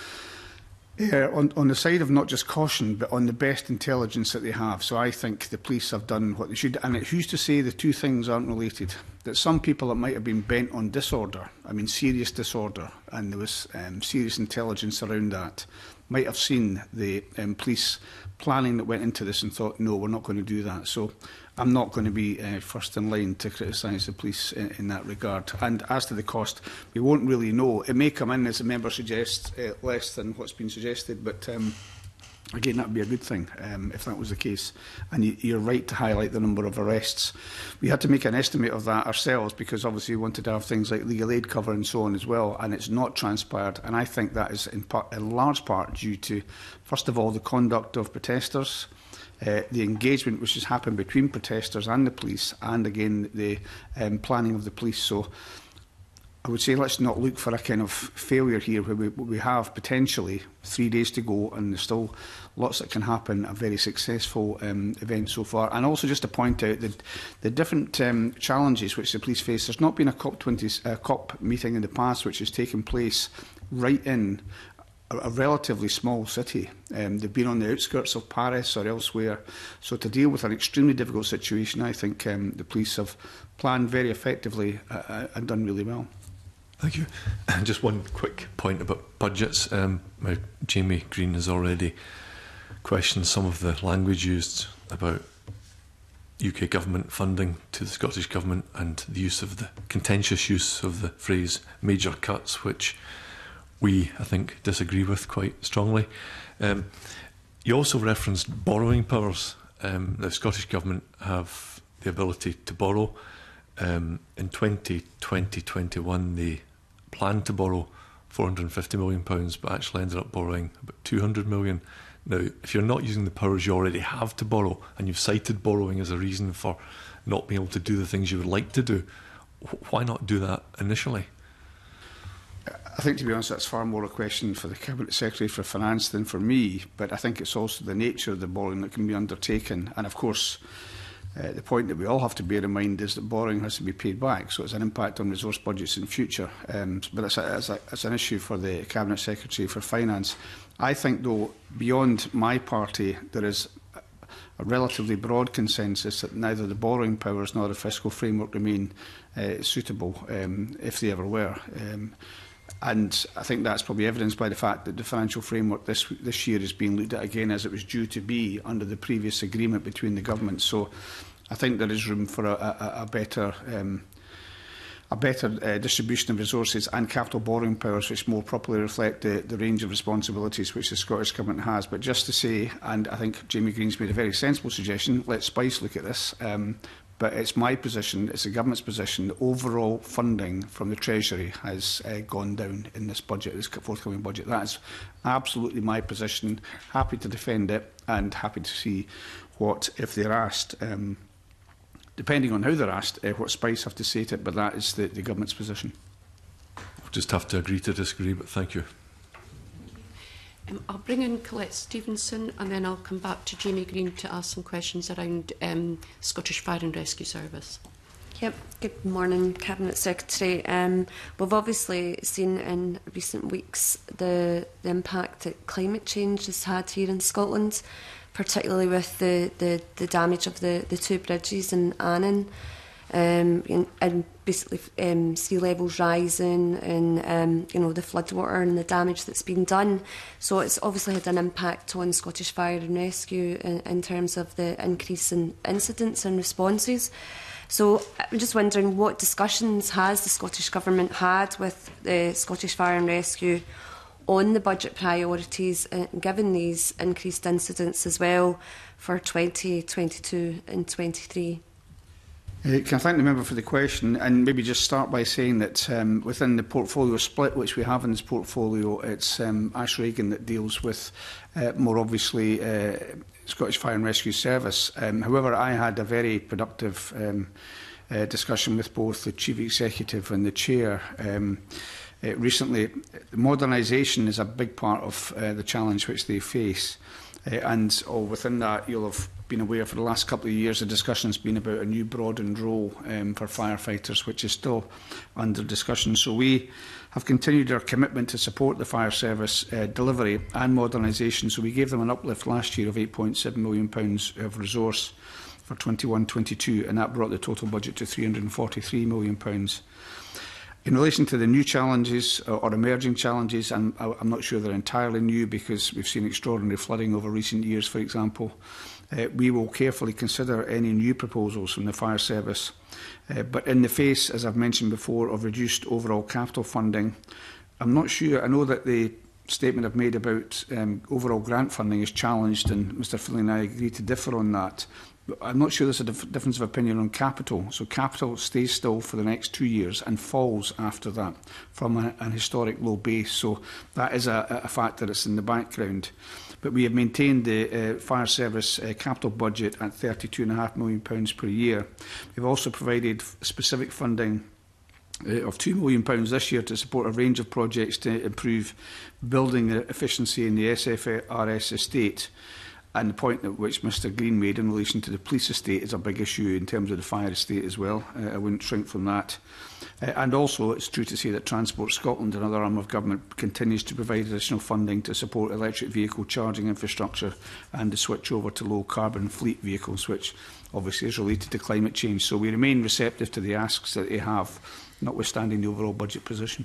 [SPEAKER 2] Yeah, on, on the side of not just caution, but on the best intelligence that they have. So I think the police have done what they should. And it, who's to say the two things aren't related? That some people that might have been bent on disorder, I mean serious disorder, and there was um, serious intelligence around that, might have seen the um, police planning that went into this and thought, no, we're not going to do that. So I'm not going to be uh, first in line to criticise the police in, in that regard. And as to the cost, we won't really know. It may come in, as the member suggests, uh, less than what's been suggested, but um, again, that would be a good thing um, if that was the case. And you, you're right to highlight the number of arrests. We had to make an estimate of that ourselves because obviously we wanted to have things like legal aid cover and so on as well, and it's not transpired. And I think that is in, part, in large part due to, first of all, the conduct of protesters, Uh, the engagement which has happened between protesters and the police, and again the um, planning of the police. So I would say let's not look for a kind of failure here where we, we have potentially three days to go and there's still lots that can happen. A very successful um, event so far. And also just to point out that the different um, challenges which the police face. There's not been a COP twenty uh, COP meeting in the past which has taken place right in a, a relatively small city. Um, they've been on the outskirts of Paris or elsewhere. So to deal with an extremely difficult situation, I think um, the police have planned very effectively uh, and done really well.
[SPEAKER 3] Thank you. And just one quick point about budgets. Um, my, Jamie Green has already questioned some of the language used about U K government funding to the Scottish Government and the use of the contentious use of the phrase major cuts, which we, I think, disagree with quite strongly. Um, you also referenced borrowing powers. Um, the Scottish Government have the ability to borrow. Um, in twenty twenty to twenty-one, they planned to borrow four hundred and fifty million pounds, but actually ended up borrowing about two hundred million pounds. Now, if you're not using the powers you already have to borrow, and you've cited borrowing as a reason for not being able to do the things you would like to do, why not do that initially?
[SPEAKER 2] I think, to be honest, that's far more a question for the Cabinet Secretary for Finance than for me, but I think it's also the nature of the borrowing that can be undertaken. And of course, uh, the point that we all have to bear in mind is that borrowing has to be paid back, so it's an impact on resource budgets in future. Um, but it's, a, it's, a, it's an issue for the Cabinet Secretary for Finance. I think, though, beyond my party, there is a relatively broad consensus that neither the borrowing powers nor the fiscal framework remain uh, suitable, um, if they ever were. Um, And I think that's probably evidenced by the fact that the financial framework this, this year is being looked at again as it was due to be under the previous agreement between the governments. So I think there is room for a, a, a better um, a better uh, distribution of resources and capital borrowing powers which more properly reflect the, the range of responsibilities which the Scottish Government has. But just to say, and I think Jamie Green's made a very sensible suggestion, let Spice look at this, um, but it's my position, it's the Government's position, that overall funding from the Treasury has uh, gone down in this budget, this forthcoming budget. That is absolutely my position, happy to defend it and happy to see what, if they're asked, um, depending on how they're asked, uh, what Spice have to say to it, but that is the, the Government's position.
[SPEAKER 3] I'll just have to agree to disagree, but thank you.
[SPEAKER 1] Um, I'll bring in Colette Stevenson and then I'll come back to Jamie Green to ask some questions around um, Scottish Fire and Rescue Service.
[SPEAKER 9] Yep, good morning, Cabinet Secretary. Um, we've obviously seen in recent weeks the, the impact that climate change has had here in Scotland, particularly with the, the, the damage of the, the two bridges in Annan, um, and, and basically um, sea levels rising and um, you know, the floodwater and the damage that's been done. So it's obviously had an impact on Scottish Fire and Rescue in, in terms of the increase in incidents and responses. So I'm just wondering, what discussions has the Scottish Government had with the Scottish Fire and Rescue on the budget priorities, uh, given these increased incidents as well for twenty twenty-two and twenty-three?
[SPEAKER 2] Uh, can I thank the member for the question, and maybe just start by saying that um, within the portfolio split which we have in this portfolio, it's um, Ash Regan that deals with uh, more obviously uh, Scottish Fire and Rescue Service. Um, however, I had a very productive um, uh, discussion with both the Chief Executive and the Chair um, uh, recently. Modernisation is a big part of uh, the challenge which they face, uh, and oh, within that you'll have been aware for the last couple of years the discussion has been about a new broadened role um, for firefighters, which is still under discussion. So we have continued our commitment to support the fire service uh, delivery and modernisation. So we gave them an uplift last year of eight point seven million pounds of resource for twenty-one twenty-two, and that brought the total budget to three hundred and forty-three million pounds. In relation to the new challenges or, or emerging challenges, and I'm not sure they're entirely new because we've seen extraordinary flooding over recent years, for example, uh, we will carefully consider any new proposals from the fire service. Uh, but in the face, as I've mentioned before, of reduced overall capital funding, I'm not sure, I know that the statement I've made about um, overall grant funding is challenged, and Mr Filley and I agree to differ on that. But I'm not sure there's a dif difference of opinion on capital. So capital stays still for the next two years and falls after that from a, an historic low base. So that is a, a factor that's in the background. But we have maintained the uh, fire service uh, capital budget at thirty-two point five million pounds per year. We've also provided specific funding uh, of two million pounds this year to support a range of projects to improve building efficiency in the S F R S estate. And the point at which Mr Green made in relation to the police estate is a big issue in terms of the fire estate as well. Uh, I wouldn't shrink from that. Uh, and also, it's true to say that Transport Scotland, another arm of government, continues to provide additional funding to support electric vehicle charging infrastructure and the switch over to low-carbon fleet vehicles, which obviously is related to climate change. So we remain receptive to the asks that they have, notwithstanding the overall budget position.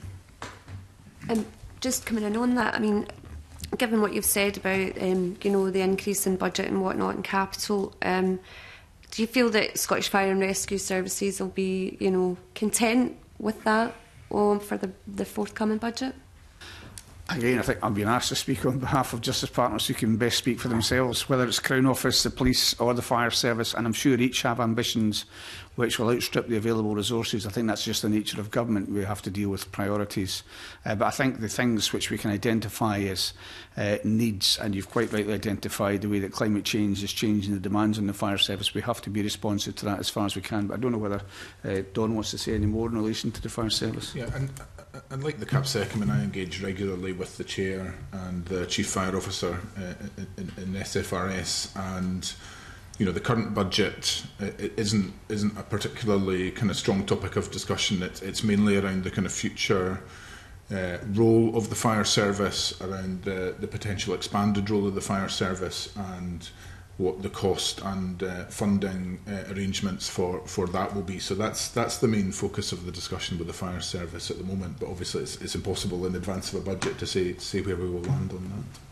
[SPEAKER 9] Um, just coming in on that, I mean, given what you've said about um, you know, the increase in budget and whatnot in capital, um, do you feel that Scottish Fire and Rescue Services will be, you know, content with that um, for the, the forthcoming budget?
[SPEAKER 2] Again, I think I'm being asked to speak on behalf of Justice Partners who can best speak for themselves, whether it's Crown Office, the police or the fire service, and I'm sure each have ambitions which will outstrip the available resources. I think that's just the nature of government. We have to deal with priorities. Uh, but I think the things which we can identify as uh, needs, and you've quite rightly identified the way that climate change is changing the demands on the fire service, we have to be responsive to that as far as we can. But I don't know whether uh, Don wants to say any more in relation to the fire service.
[SPEAKER 5] Yeah, and, and like the CAPSEC, I mean, I engage regularly with the Chair and the Chief Fire Officer uh, in, in S F R S, and you know, the current budget uh, isn't isn't a particularly kind of strong topic of discussion. It's, it's mainly around the kind of future uh, role of the fire service, around the, the potential expanded role of the fire service, and what the cost and uh, funding uh, arrangements for, for that will be. So that's that's the main focus of the discussion with the fire service at the moment. But obviously, it's, it's impossible in advance of a budget to say say where we will land on that.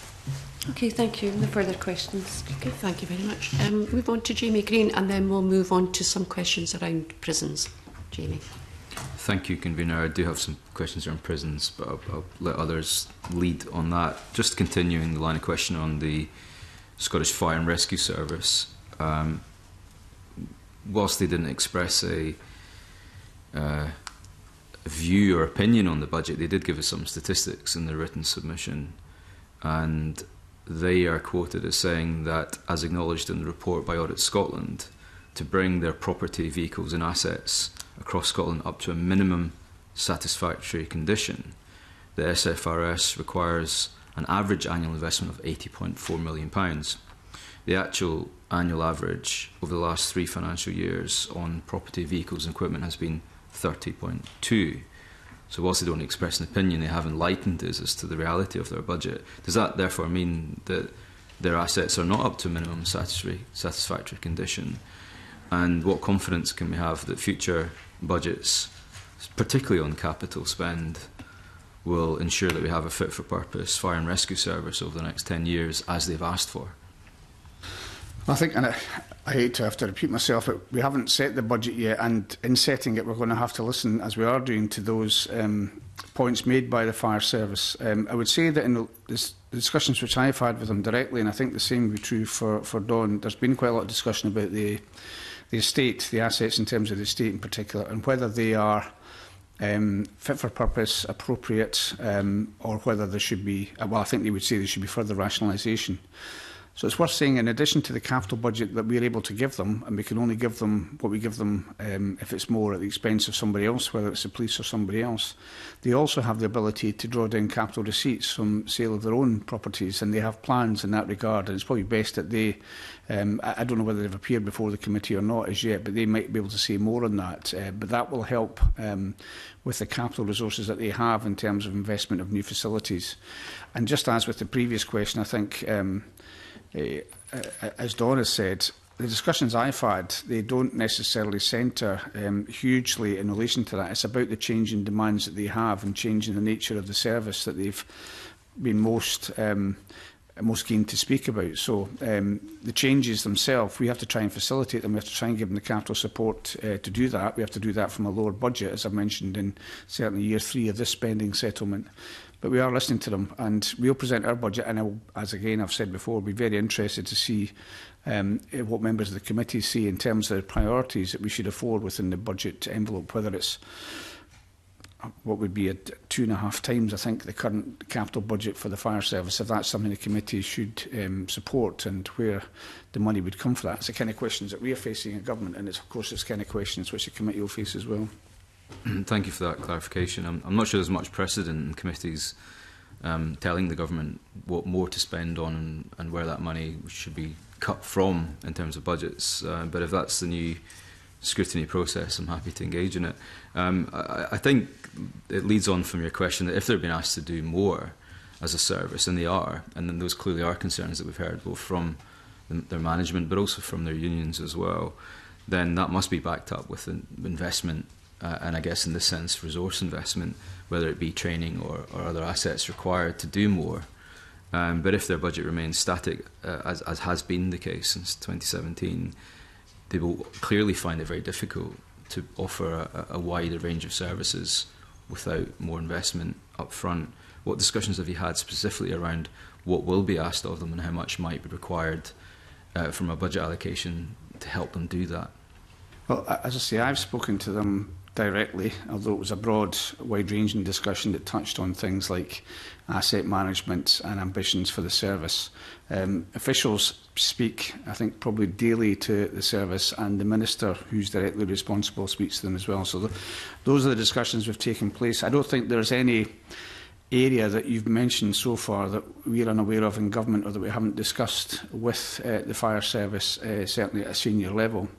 [SPEAKER 9] Okay, thank you. No further questions.
[SPEAKER 1] Okay, thank you very much. Um, move on to Jamie Green, and then we'll move on to some questions around prisons. Jamie.
[SPEAKER 8] thank you, Convener. I do have some questions around prisons, but I'll, I'll let others lead on that. Just continuing the line of question on the Scottish Fire and Rescue Service, um, whilst they didn't express a, uh, a view or opinion on the budget, they did give us some statistics in their written submission, and they are quoted as saying that, as acknowledged in the report by Audit Scotland, to bring their property, vehicles and assets across Scotland up to a minimum satisfactory condition, the S F R S requires an average annual investment of eighty point four million pounds. The actual annual average over the last three financial years on property, vehicles and equipment has been thirty point two. So whilst they don't express an opinion, they have enlightened us as to the reality of their budget. Does that therefore mean that their assets are not up to minimum satisfactory, satisfactory condition? And what confidence can we have that future budgets, particularly on capital spend, will ensure that we have a fit-for-purpose fire and rescue service over the next ten years, as they've asked for?
[SPEAKER 2] I think, and I, I hate to have to repeat myself, but we haven't set the budget yet, and in setting it we're going to have to listen, as we are doing, to those um, points made by the fire service. Um, I would say that in the, this, the discussions which I've had with them directly, and I think the same would be true for, for Dawn, there's been quite a lot of discussion about the, the estate, the assets in terms of the estate in particular, and whether they are um, fit for purpose, appropriate, um, or whether there should be, well, I think they would say there should be further rationalisation. So it's worth saying, in addition to the capital budget that we're able to give them, and we can only give them what we give them um, if it's more at the expense of somebody else, whether it's the police or somebody else, they also have the ability to draw down capital receipts from sale of their own properties, and they have plans in that regard. And it's probably best that they, um, I, I don't know whether they've appeared before the committee or not as yet, but they might be able to say more on that. Uh, but that will help um, with the capital resources that they have in terms of investment of new facilities. And just as with the previous question, I think, um, Uh, as Dawn has said, the discussions I've had, they don't necessarily centre um, hugely in relation to that. It's about the changing demands that they have and changing the nature of the service that they've been most um, most keen to speak about. So um, the changes themselves, we have to try and facilitate them. We have to try and give them the capital support uh, to do that. We have to do that from a lower budget, as I mentioned, in certainly year three of this spending settlement. But we are listening to them, and we'll present our budget, and I'll, as again I've said before, we'll be very interested to see um, what members of the committee see in terms of the priorities that we should afford within the budget envelope, whether it's what would be at two and a half times, I think, the current capital budget for the fire service, if that's something the committee should um, support, and where the money would come for that. It's the kind of questions that we are facing in government, and it's, of course it's the kind of questions which the committee will face as well.
[SPEAKER 8] Thank you for that clarification. I'm, I'm not sure there's much precedent in committees um, telling the government what more to spend on and, and where that money should be cut from in terms of budgets. Uh, but if that's the new scrutiny process, I'm happy to engage in it. Um, I, I think it leads on from your question that if they're being asked to do more as a service, and they are, and then those clearly are concerns that we've heard both from the, their management but also from their unions as well, then that must be backed up with an investment. Uh, and I guess in this sense resource investment, whether it be training or, or other assets required to do more. Um, but if their budget remains static, uh, as, as has been the case since twenty seventeen, they will clearly find it very difficult to offer a, a wider range of services without more investment up front. What discussions have you had specifically around what will be asked of them and how much might be required uh, from a budget allocation to help them do that?
[SPEAKER 2] Well, as I say, I've spoken to them directly, although it was a broad, wide-ranging discussion that touched on things like asset management and ambitions for the service. Um, officials speak, I think, probably daily to the service, and the Minister, who's directly responsible, speaks to them as well. So the, those are the discussions we've taken place. I don't think there's any area that you've mentioned so far that we're unaware of in government or that we haven't discussed with uh, the fire service, uh, certainly at a senior level.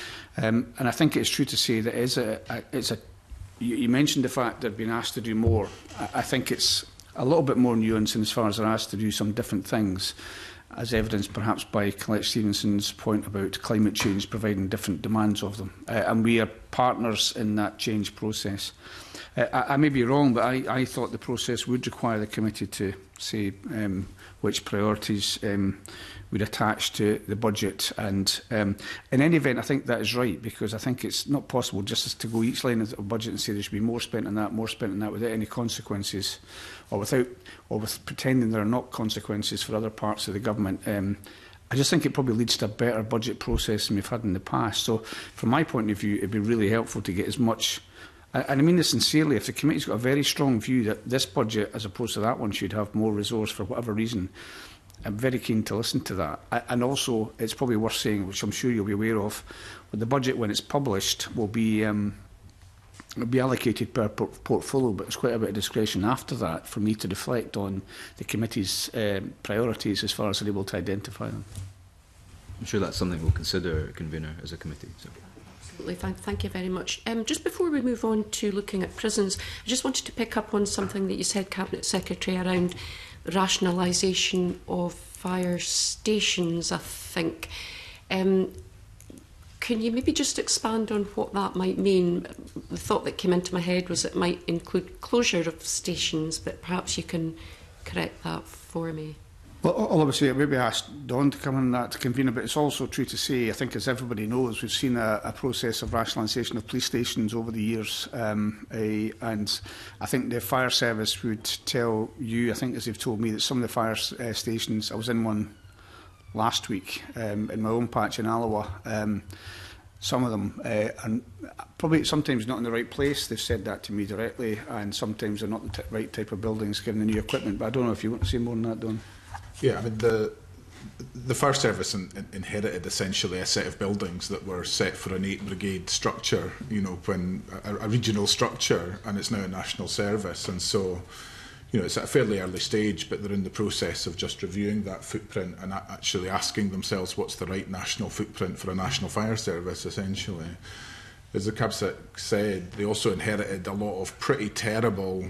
[SPEAKER 2] Um, and I think it's true to say that it is a, a, it's a, you, you mentioned the fact they've been asked to do more. I, I think it's a little bit more nuanced in as far as they're asked to do some different things, as evidenced perhaps by Colette Stevenson's point about climate change providing different demands of them. Uh, and we are partners in that change process. Uh, I, I may be wrong, but I, I thought the process would require the committee to say um, which priorities um, would attach to the budget. And um, in any event, I think that is right, because I think it's not possible just to go each line of the budget and say there should be more spent on that, more spent on that, without any consequences, or without, or with pretending there are not consequences for other parts of the government. Um, I just think it probably leads to a better budget process than we've had in the past. So, from my point of view, it'd be really helpful to get as much. And I mean this sincerely, if the committee's got a very strong view that this budget, as opposed to that one, should have more resource for whatever reason, I'm very keen to listen to that. And also, it's probably worth saying, which I'm sure you'll be aware of, with the budget, when it's published, will be, um, will be allocated per portfolio, but there's quite a bit of discretion after that for me to reflect on the committee's um, priorities as far as they're able to identify them.
[SPEAKER 8] I'm sure that's something we'll consider, Convener, as a committee. So.
[SPEAKER 1] Absolutely, thank, thank you very much. Um, just before we move on to looking at prisons, I just wanted to pick up on something that you said, Cabinet Secretary, around rationalisation of fire stations, I think. Um, can you maybe just expand on what that might mean? The thought that came into my head was it might include closure of stations, but perhaps you can correct that for me.
[SPEAKER 2] Well, all I would say, maybe ask Dawn to come on that to convene, but it's also true to say, I think as everybody knows, we've seen a, a process of rationalisation of police stations over the years, um, a, and I think the fire service would tell you, I think as they've told me, that some of the fire uh, stations, I was in one last week um, in my own patch in Alloa, um, some of them uh, are probably sometimes not in the right place. They've said that to me directly, and sometimes they're not the right type of buildings given the new equipment, but I don't know if you want to say more than that, Dawn.
[SPEAKER 5] Yeah, I mean, the the fire service in, in, inherited essentially a set of buildings that were set for an eight brigade structure, you know, when a, a regional structure, and it's now a national service. And so, you know, it's at a fairly early stage, but they're in the process of just reviewing that footprint and actually asking themselves what's the right national footprint for a national fire service, essentially. As the Cabinet said, they also inherited a lot of pretty terrible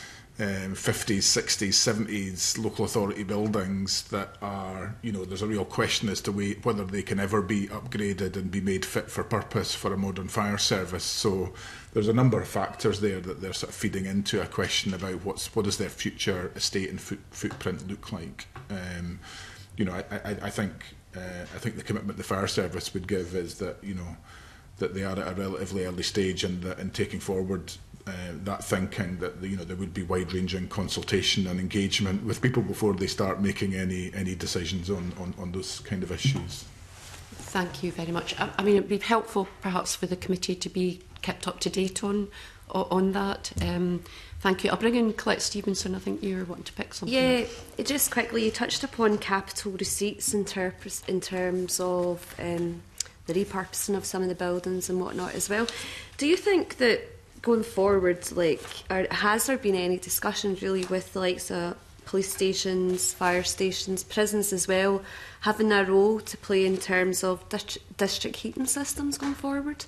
[SPEAKER 5] Um, fifties, sixties, seventies local authority buildings that are, you know, there's a real question as to we, whether they can ever be upgraded and be made fit for purpose for a modern fire service. So there's a number of factors there that they're sort of feeding into a question about what's what does their future estate and foot, footprint look like. Um, you know, I, I, I think uh, I think the commitment the fire service would give is that, you know, that they are at a relatively early stage and that in taking forward Uh, that thinking that, you know, there would be wide-ranging consultation and engagement with people before they start making any any decisions on, on, on those kind of issues.
[SPEAKER 1] Thank you very much. I, I mean, it would be helpful perhaps for the committee to be kept up to date on on that. Um, thank you. I'll bring in Colette Stevenson. I think you're wanting to pick something
[SPEAKER 9] Yeah,
[SPEAKER 1] up.
[SPEAKER 9] just quickly, you touched upon capital receipts in, ter in terms of um, the repurposing of some of the buildings and whatnot as well. Do you think that going forward, like, are, has there been any discussion really with the likes of police stations, fire stations, prisons as well, having a role to play in terms of dist district heating systems going forward?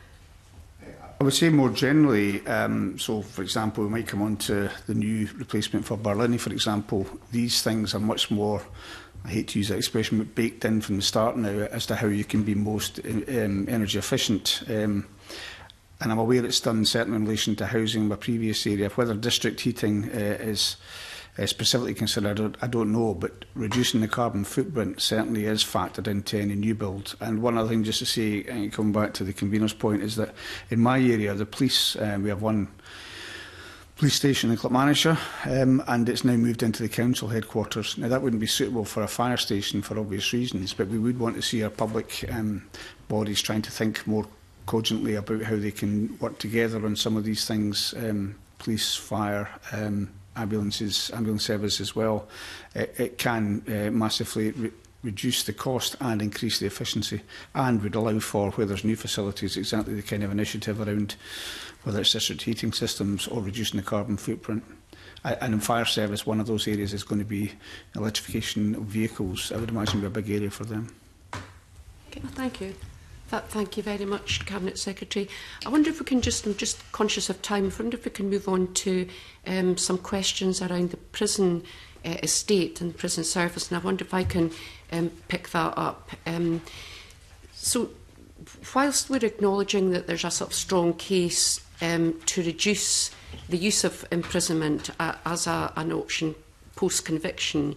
[SPEAKER 2] I would say more generally, um, so for example, we might come on to the new replacement for Barlinnie, for example. These things are much more, I hate to use that expression, but baked in from the start now as to how you can be most um, energy efficient. Um, And I'm aware it's done certainly in relation to housing in my previous area. Whether district heating uh, is uh, specifically considered, I don't, I don't know, but reducing the carbon footprint certainly is factored into any new build. And one other thing just to say, and coming back to the convener's point, is that in my area, the police, uh, we have one police station in Clackmannanshire, um, and it's now moved into the council headquarters. Now, that wouldn't be suitable for a fire station for obvious reasons, but we would want to see our public um, bodies trying to think more cogently about how they can work together on some of these things, um, police, fire, um, ambulances, ambulance service as well. It, it can uh, massively re reduce the cost and increase the efficiency, and would allow for, where there's new facilities, exactly the kind of initiative around whether it's district heating systems or reducing the carbon footprint. I, and in fire service, one of those areas is going to be electrification of vehicles. I would imagine be a big area for them.
[SPEAKER 1] Okay, well, thank you. That, thank you very much, Cabinet Secretary. I wonder if we can just, I'm just conscious of time, I wonder if we can move on to um, some questions around the prison uh, estate and prison service, and I wonder if I can um, pick that up. Um, so, whilst we're acknowledging that there's a sort of strong case um, to reduce the use of imprisonment uh, as a, an option post-conviction,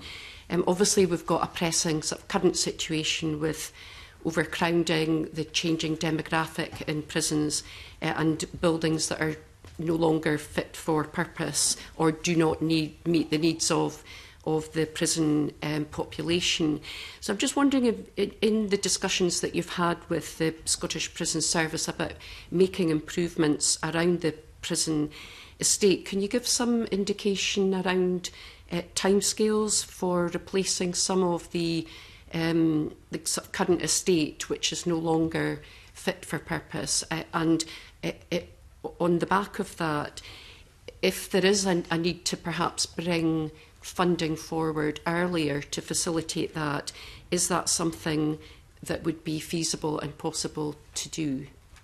[SPEAKER 1] Um, obviously, we've got a pressing sort of current situation with overcrowding, the changing demographic in prisons, uh, and buildings that are no longer fit for purpose or do not need, meet the needs of of the prison um, population. So I'm just wondering if in, in the discussions that you've had with the Scottish Prison Service about making improvements around the prison estate, can you give some indication around uh, timescales for replacing some of the, um, the sort of current estate which is no longer fit for purpose? Uh, and it, it, on the back of that, if there is a, a need to perhaps bring funding forward earlier to facilitate that, is that something that would be feasible and possible to do?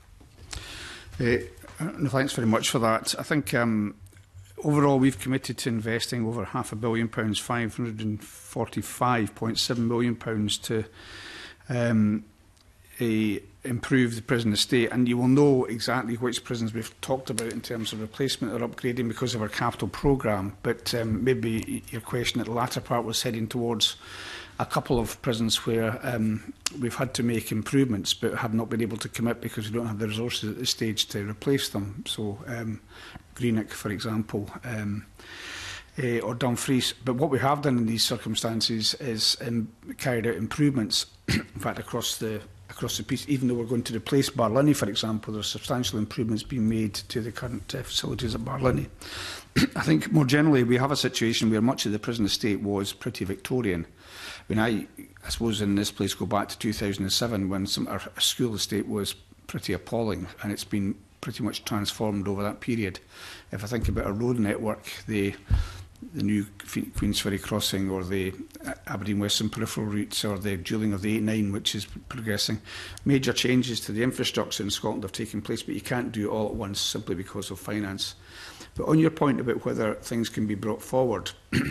[SPEAKER 2] Uh, no, thanks very much for that. I think um, overall we've committed to investing over half a billion pounds, five hundred and forty-five point seven million pounds to um, a improve the prison estate, and you will know exactly which prisons we've talked about in terms of replacement or upgrading because of our capital programme. But um, maybe your question at the latter part was heading towards a couple of prisons where um, we've had to make improvements but have not been able to commit because we don't have the resources at this stage to replace them. So um, Greenock, for example, um, uh, or Dumfries. But what we have done in these circumstances is um, carried out improvements, in fact, across the across the piece. Even though we're going to replace Barlinnie, for example, there are substantial improvements being made to the current uh, facilities at Barlinnie. I think more generally we have a situation where much of the prison estate was pretty Victorian. I mean, I, I suppose in this place go back to two thousand seven when some, our school estate was pretty appalling, and it's been pretty much transformed over that period. If I think about our road network, the the new Queensferry crossing, or the Aberdeen Western peripheral routes, or the dualling of the eight nine, which is progressing. Major changes to the infrastructure in Scotland have taken place, but you can't do it all at once simply because of finance. But on your point about whether things can be brought forward,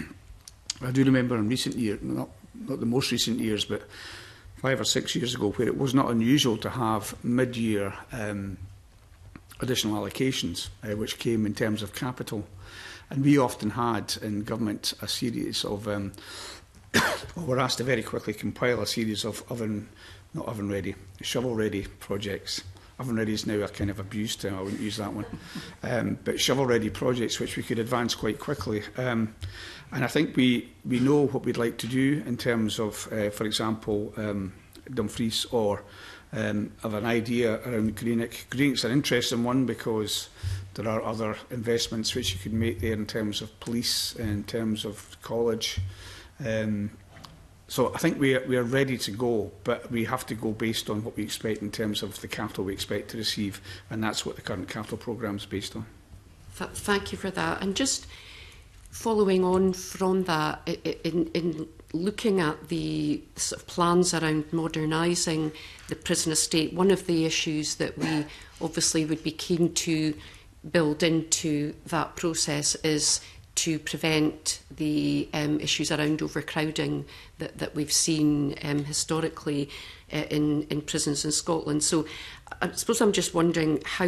[SPEAKER 2] I do remember in recent years, not, not the most recent years, but five or six years ago, where it was not unusual to have mid-year um, additional allocations, uh, which came in terms of capital. And we often had in government a series of, um, well, we're asked to very quickly compile a series of oven, not oven ready, shovel ready projects. Oven ready is now a kind of abused term, I wouldn't use that one. Um, but shovel ready projects which we could advance quite quickly. Um, and I think we, we know what we'd like to do in terms of, uh, for example, um, Dumfries, or um, of an idea around Greenock. Greenock's an interesting one because there are other investments which you could make there in terms of police, in terms of college. Um, so I think we are, we are ready to go, but we have to go based on what we expect in terms of the capital we expect to receive, and that's what the current capital programme is based on.
[SPEAKER 1] Th thank you for that. And just following on from that, in, in looking at the sort of plans around modernising the prison estate, one of the issues that we obviously would be keen to build into that process is to prevent the um, issues around overcrowding that, that we've seen um, historically uh, in, in prisons in Scotland. So I suppose I'm just wondering, how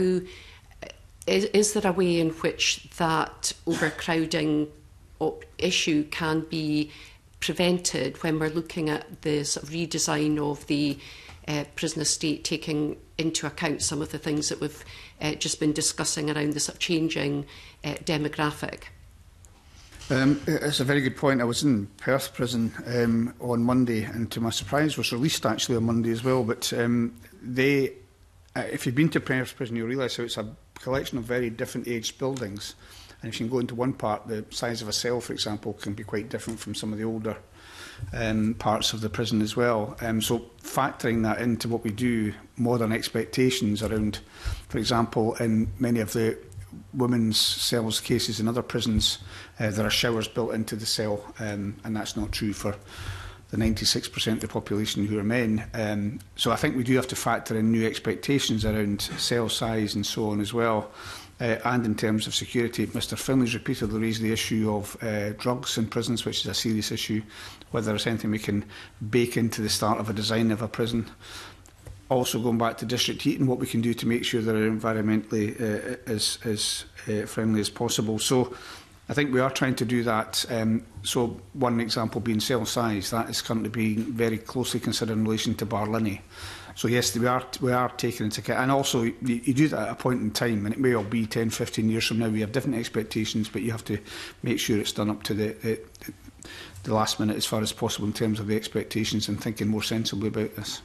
[SPEAKER 1] is, is there a way in which that overcrowding issue can be prevented when we're looking at the sort of redesign of the uh, prison estate, taking into account some of the things that we've uh, just been discussing around the sort of changing uh, demographic?
[SPEAKER 2] Um, it's a very good point. I was in Perth Prison um, on Monday, and to my surprise was released actually on Monday as well. But um, they, uh, if you've been to Perth Prison, you'll realise how it's a collection of very different aged buildings. And if you can go into one part, the size of a cell, for example, can be quite different from some of the older um, parts of the prison as well. Um, so factoring that into what we do, modern expectations around, for example, in many of the women's cells cases in other prisons, uh, there are showers built into the cell, um, and that's not true for the ninety-six percent of the population who are men. Um, so I think we do have to factor in new expectations around cell size and so on as well. Uh, and in terms of security, Mr Finley's repeatedly raised the issue of uh, drugs in prisons, which is a serious issue, whether there's anything we can bake into the start of a design of a prison. Also going back to district heating, what we can do to make sure they're environmentally uh, as, as uh, friendly as possible. So I think we are trying to do that. Um, so one example being cell size, that is currently being very closely considered in relation to Barlinnie. So yes, we are we are taking into account, and also you, you do that at a point in time, and it may all be ten, fifteen years from now. We have different expectations, but you have to make sure it's done up to the, the, the last minute as far as possible in terms of the expectations and thinking more sensibly about this.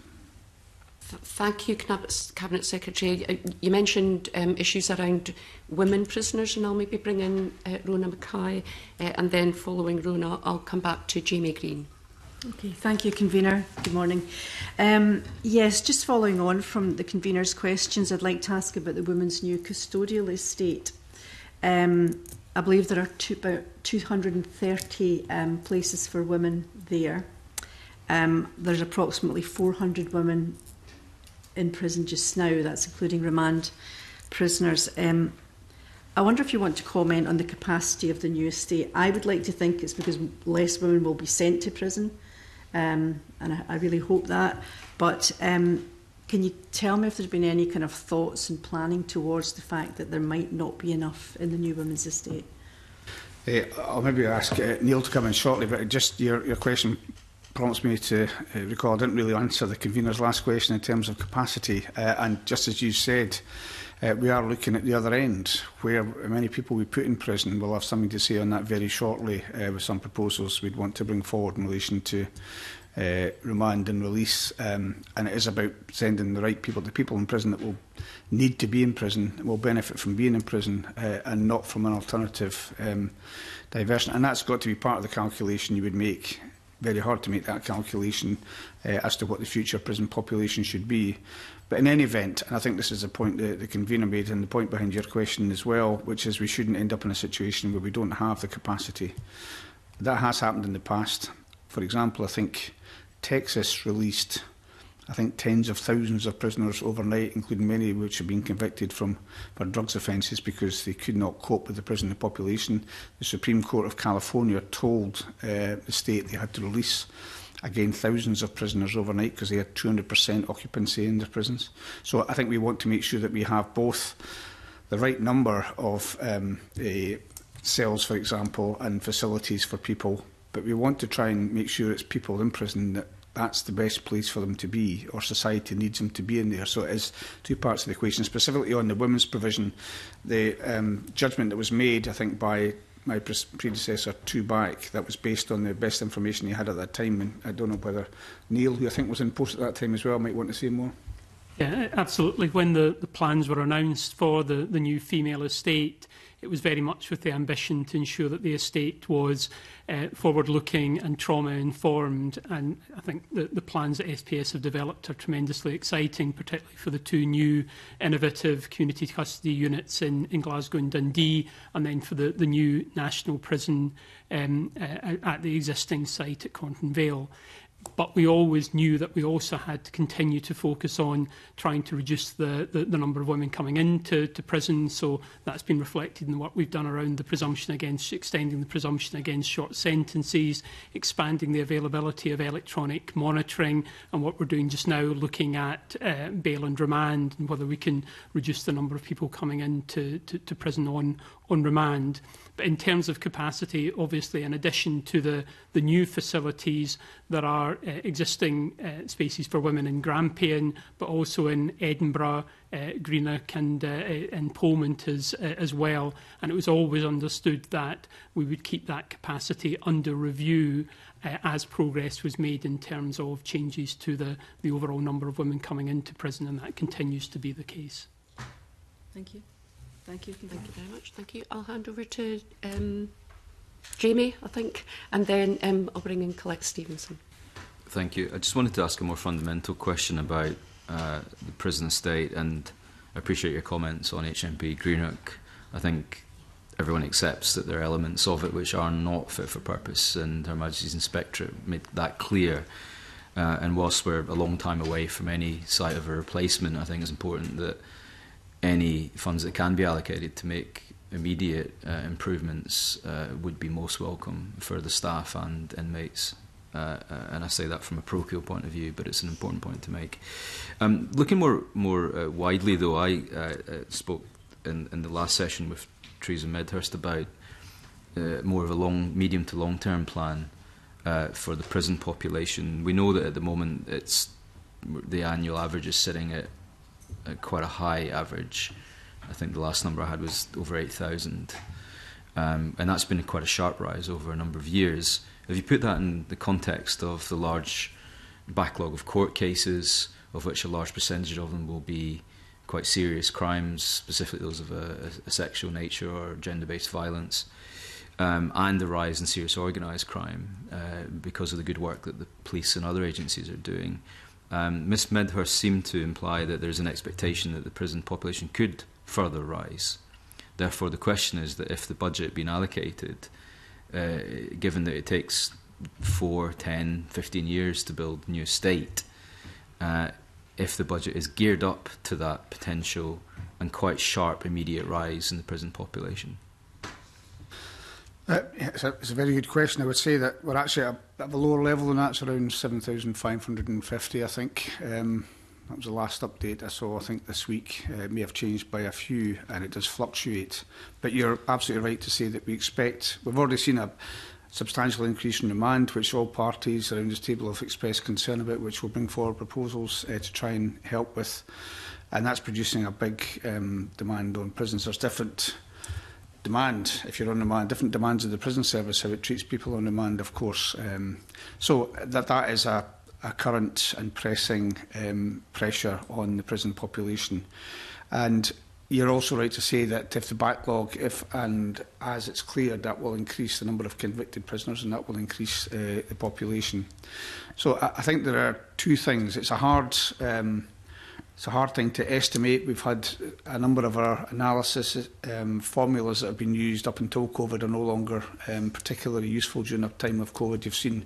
[SPEAKER 1] Thank you, Cabinet, Cabinet Secretary. You mentioned um, issues around women prisoners, and I'll maybe bring in uh, Rona Mackay, uh, and then following Rona, I'll come back to Jamie Green.
[SPEAKER 10] Okay, thank you, Convener. Good morning. Um, yes, just following on from the Convener's questions, I'd like to ask about the Women's New Custodial Estate. Um, I believe there are two, about two hundred thirty um, places for women there. Um, there's approximately four hundred women in prison just now, that's including remand prisoners. Um, I wonder if you want to comment on the capacity of the new estate. I would like to think it's because less women will be sent to prison, um, and I, I really hope that. But um, can you tell me if there's been any kind of thoughts and planning towards the fact that there might not be enough in the new women's estate?
[SPEAKER 2] Uh, I'll maybe ask uh, Neil to come in shortly, but just your, your question prompts me to uh, recall I didn't really answer the convener's last question in terms of capacity, uh, and just as you said, uh, we are looking at the other end where many people we put in prison. We'll have something to say on that very shortly uh, with some proposals we'd want to bring forward in relation to uh, remand and release, um, and it is about sending the right people to people in prison that will need to be in prison, will benefit from being in prison, uh, and not from an alternative um, diversion, and that's got to be part of the calculation you would make. Very hard to make that calculation uh, as to what the future prison population should be. But in any event, and I think this is a point that the convener made and the point behind your question as well, which is we shouldn't end up in a situation where we don't have the capacity. That has happened in the past. For example, I think Texas released I think tens of thousands of prisoners overnight, including many which have been convicted from for drugs offences because they could not cope with the prison population. The Supreme Court of California told uh, the state they had to release again thousands of prisoners overnight because they had two hundred percent occupancy in their prisons. So I think we want to make sure that we have both the right number of um, uh, cells, for example, and facilities for people, but we want to try and make sure it's people in prison that that's the best place for them to be, or society needs them to be in there. So it is two parts of the equation. Specifically on the women's provision, the um, judgment that was made, I think, by my predecessor two back, that was based on the best information he had at that time. And I don't know whether Neil, who I think was in post at that time as well, might want to say more.
[SPEAKER 4] Yeah, absolutely. When the, the plans were announced for the, the new female estate, it was very much with the ambition to ensure that the estate was uh, forward-looking and trauma-informed. And I think the, the plans that S P S have developed are tremendously exciting, particularly for the two new innovative community custody units in, in Glasgow and Dundee, and then for the, the new national prison um, uh, at the existing site at Cornton Vale. But we always knew that we also had to continue to focus on trying to reduce the, the, the number of women coming into to prison. So that's been reflected in the work we've done around the presumption against, extending the presumption against short sentences, expanding the availability of electronic monitoring, and what we're doing just now, looking at uh, bail and remand and whether we can reduce the number of people coming into to, to prison on, on remand. But in terms of capacity, obviously, in addition to the, the new facilities, there are uh, existing uh, spaces for women in Grampian, but also in Edinburgh, uh, Greenock and, uh, and Polmont as, uh, as well. And it was always understood that we would keep that capacity under review uh, as progress was made in terms of changes to the, the overall number of women coming into prison, and that continues to be the case.
[SPEAKER 10] Thank you. Thank you.
[SPEAKER 1] Thank you very much. Thank you. I'll hand over to um, Jamie, I think, and then um, I'll bring in Colette Stevenson.
[SPEAKER 8] Thank you. I just wanted to ask a more fundamental question about uh, the prison estate, and I appreciate your comments on H M P Greenock. I think everyone accepts that there are elements of it which are not fit for purpose, and Her Majesty's Inspectorate made that clear. Uh, and whilst we're a long time away from any sight of a replacement, I think it's important that any funds that can be allocated to make immediate uh, improvements uh, would be most welcome for the staff and inmates. Uh, uh, and I say that from a parochial point of view, but it's an important point to make. Um, looking more more uh, widely, though, I uh, uh, spoke in, in the last session with Theresa Medhurst about uh, more of a long, medium to long term plan uh, for the prison population. We know that at the moment it's the annual average is sitting at, at quite a high average. I think the last number I had was over eight thousand. Um, and that's been quite a sharp rise over a number of years. If you put that in the context of the large backlog of court cases, of which a large percentage of them will be quite serious crimes, specifically those of a, a sexual nature or gender-based violence, um, and the rise in serious organised crime uh, because of the good work that the police and other agencies are doing, um, Miz Medhurst seemed to imply that there's an expectation that the prison population could further rise. Therefore, the question is that if the budget had been allocated, uh, given that it takes four, ten, fifteen years to build a new estate, uh, if the budget is geared up to that potential and quite sharp immediate rise in the prison population?
[SPEAKER 2] Uh, it's, a, it's a very good question. I would say that we're actually at a, at a lower level than that. It's around seven thousand five hundred fifty, I think. Um, that was the last update I saw, I think, this week. Uh, it may have changed by a few, and it does fluctuate. But you're absolutely right to say that we expect... We've already seen a substantial increase in demand, which all parties around this table have expressed concern about, which will bring forward proposals uh, to try and help with. And that's producing a big um, demand on prisons. There's different demand, if you're on remand, different demands of the prison service, how it treats people on remand, of course. Um, so that that is a, a current and pressing um, pressure on the prison population. And you're also right to say that if the backlog, if and as it's cleared, that will increase the number of convicted prisoners and that will increase uh, the population. So I, I think there are two things. It's a hard... Um, It's a hard thing to estimate. We've had a number of our analysis um, formulas that have been used up until COVID are no longer um, particularly useful during a time of COVID. You've seen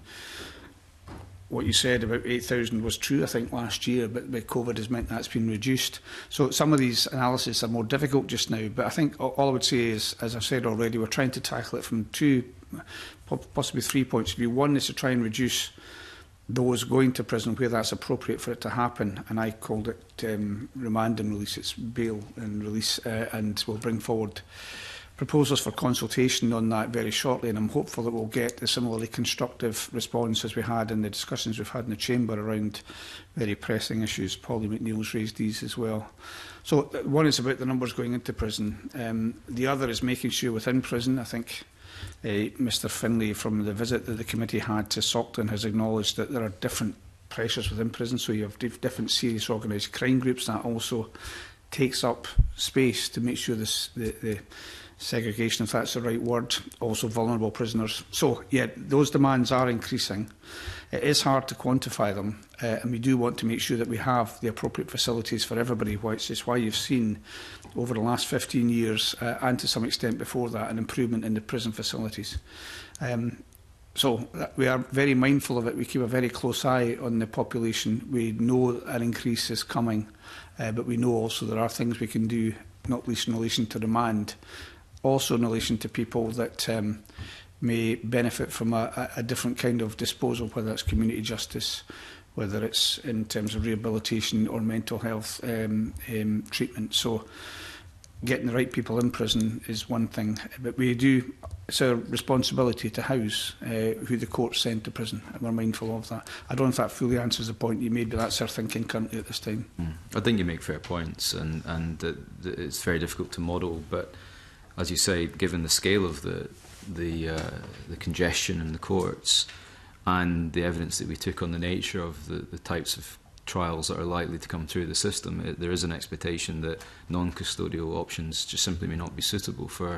[SPEAKER 2] what you said about eight thousand was true, I think, last year, but with COVID has meant that's been reduced. So some of these analyses are more difficult just now. But I think all I would say is, as I've said already, we're trying to tackle it from two, possibly three points of view. One is to try and reduce those going to prison where that's appropriate for it to happen, and I called it um, remand and release. It's bail and release, uh, and we'll bring forward proposals for consultation on that very shortly, and I'm hopeful that we'll get a similarly constructive response as we had in the discussions we've had in the Chamber around very pressing issues. Pauline McNeill's raised these as well. So one is about the numbers going into prison. Um, the other is making sure within prison, I think Uh, Mr Finlay, from the visit that the committee had to Saughton, has acknowledged that there are different pressures within prison. So you have diff different serious organised crime groups. That also takes up space to make sure this, the, the segregation, if that's the right word, also vulnerable prisoners. So, yeah, those demands are increasing. It is hard to quantify them, uh, and we do want to make sure that we have the appropriate facilities for everybody, which is why you've seen over the last fifteen years, uh, and to some extent before that, an improvement in the prison facilities. Um, so uh, we are very mindful of it. We keep a very close eye on the population. We know an increase is coming, uh, but we know also there are things we can do, not least in relation to demand, also in relation to people that um, may benefit from a, a different kind of disposal, whether it's community justice, whether it's in terms of rehabilitation or mental health um, um, treatment. So getting the right people in prison is one thing, but we do, it's our responsibility to house uh, who the court send to prison, and we're mindful of that. I don't know if that fully answers the point you made, but that's our thinking currently at this time.
[SPEAKER 8] Mm. I think you make fair points, and, and uh, it's very difficult to model, but as you say, given the scale of the, the, uh, the congestion in the courts, and the evidence that we took on the nature of the, the types of trials that are likely to come through the system, it, there is an expectation that non-custodial options just simply may not be suitable for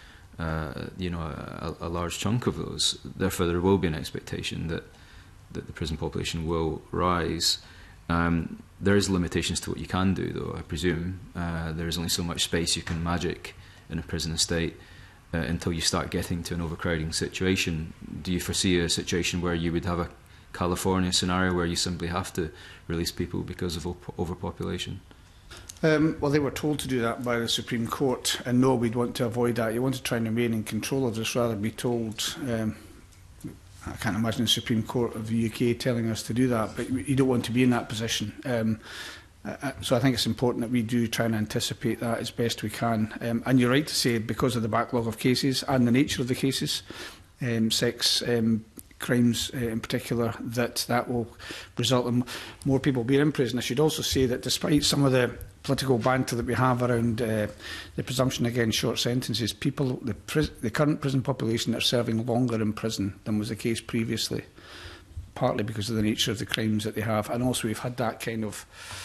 [SPEAKER 8] uh, you know, a, a large chunk of those. Therefore, there will be an expectation that, that the prison population will rise. Um, there is limitations to what you can do, though, I presume. Uh, there is only so much space you can magic in a prison estate. Uh, until you start getting to an overcrowding situation. Do you foresee a situation where you would have a California scenario where you simply have to release people because of op overpopulation?
[SPEAKER 2] Um, well, they were told to do that by the Supreme Court, and no, we'd want to avoid that. You want to try and remain in control of this rather than be told. Um, I can't imagine the Supreme Court of the U K telling us to do that, but you don't want to be in that position. Um, Uh, so I think it's important that we do try and anticipate that as best we can. Um, and you're right to say, because of the backlog of cases and the nature of the cases, um, sex um, crimes uh, in particular, that that will result in more people being in prison. I should also say that despite some of the political banter that we have around uh, the presumption against short sentences, people, the, pris the current prison population are serving longer in prison than was the case previously, partly because of the nature of the crimes that they have. And also we've had that kind of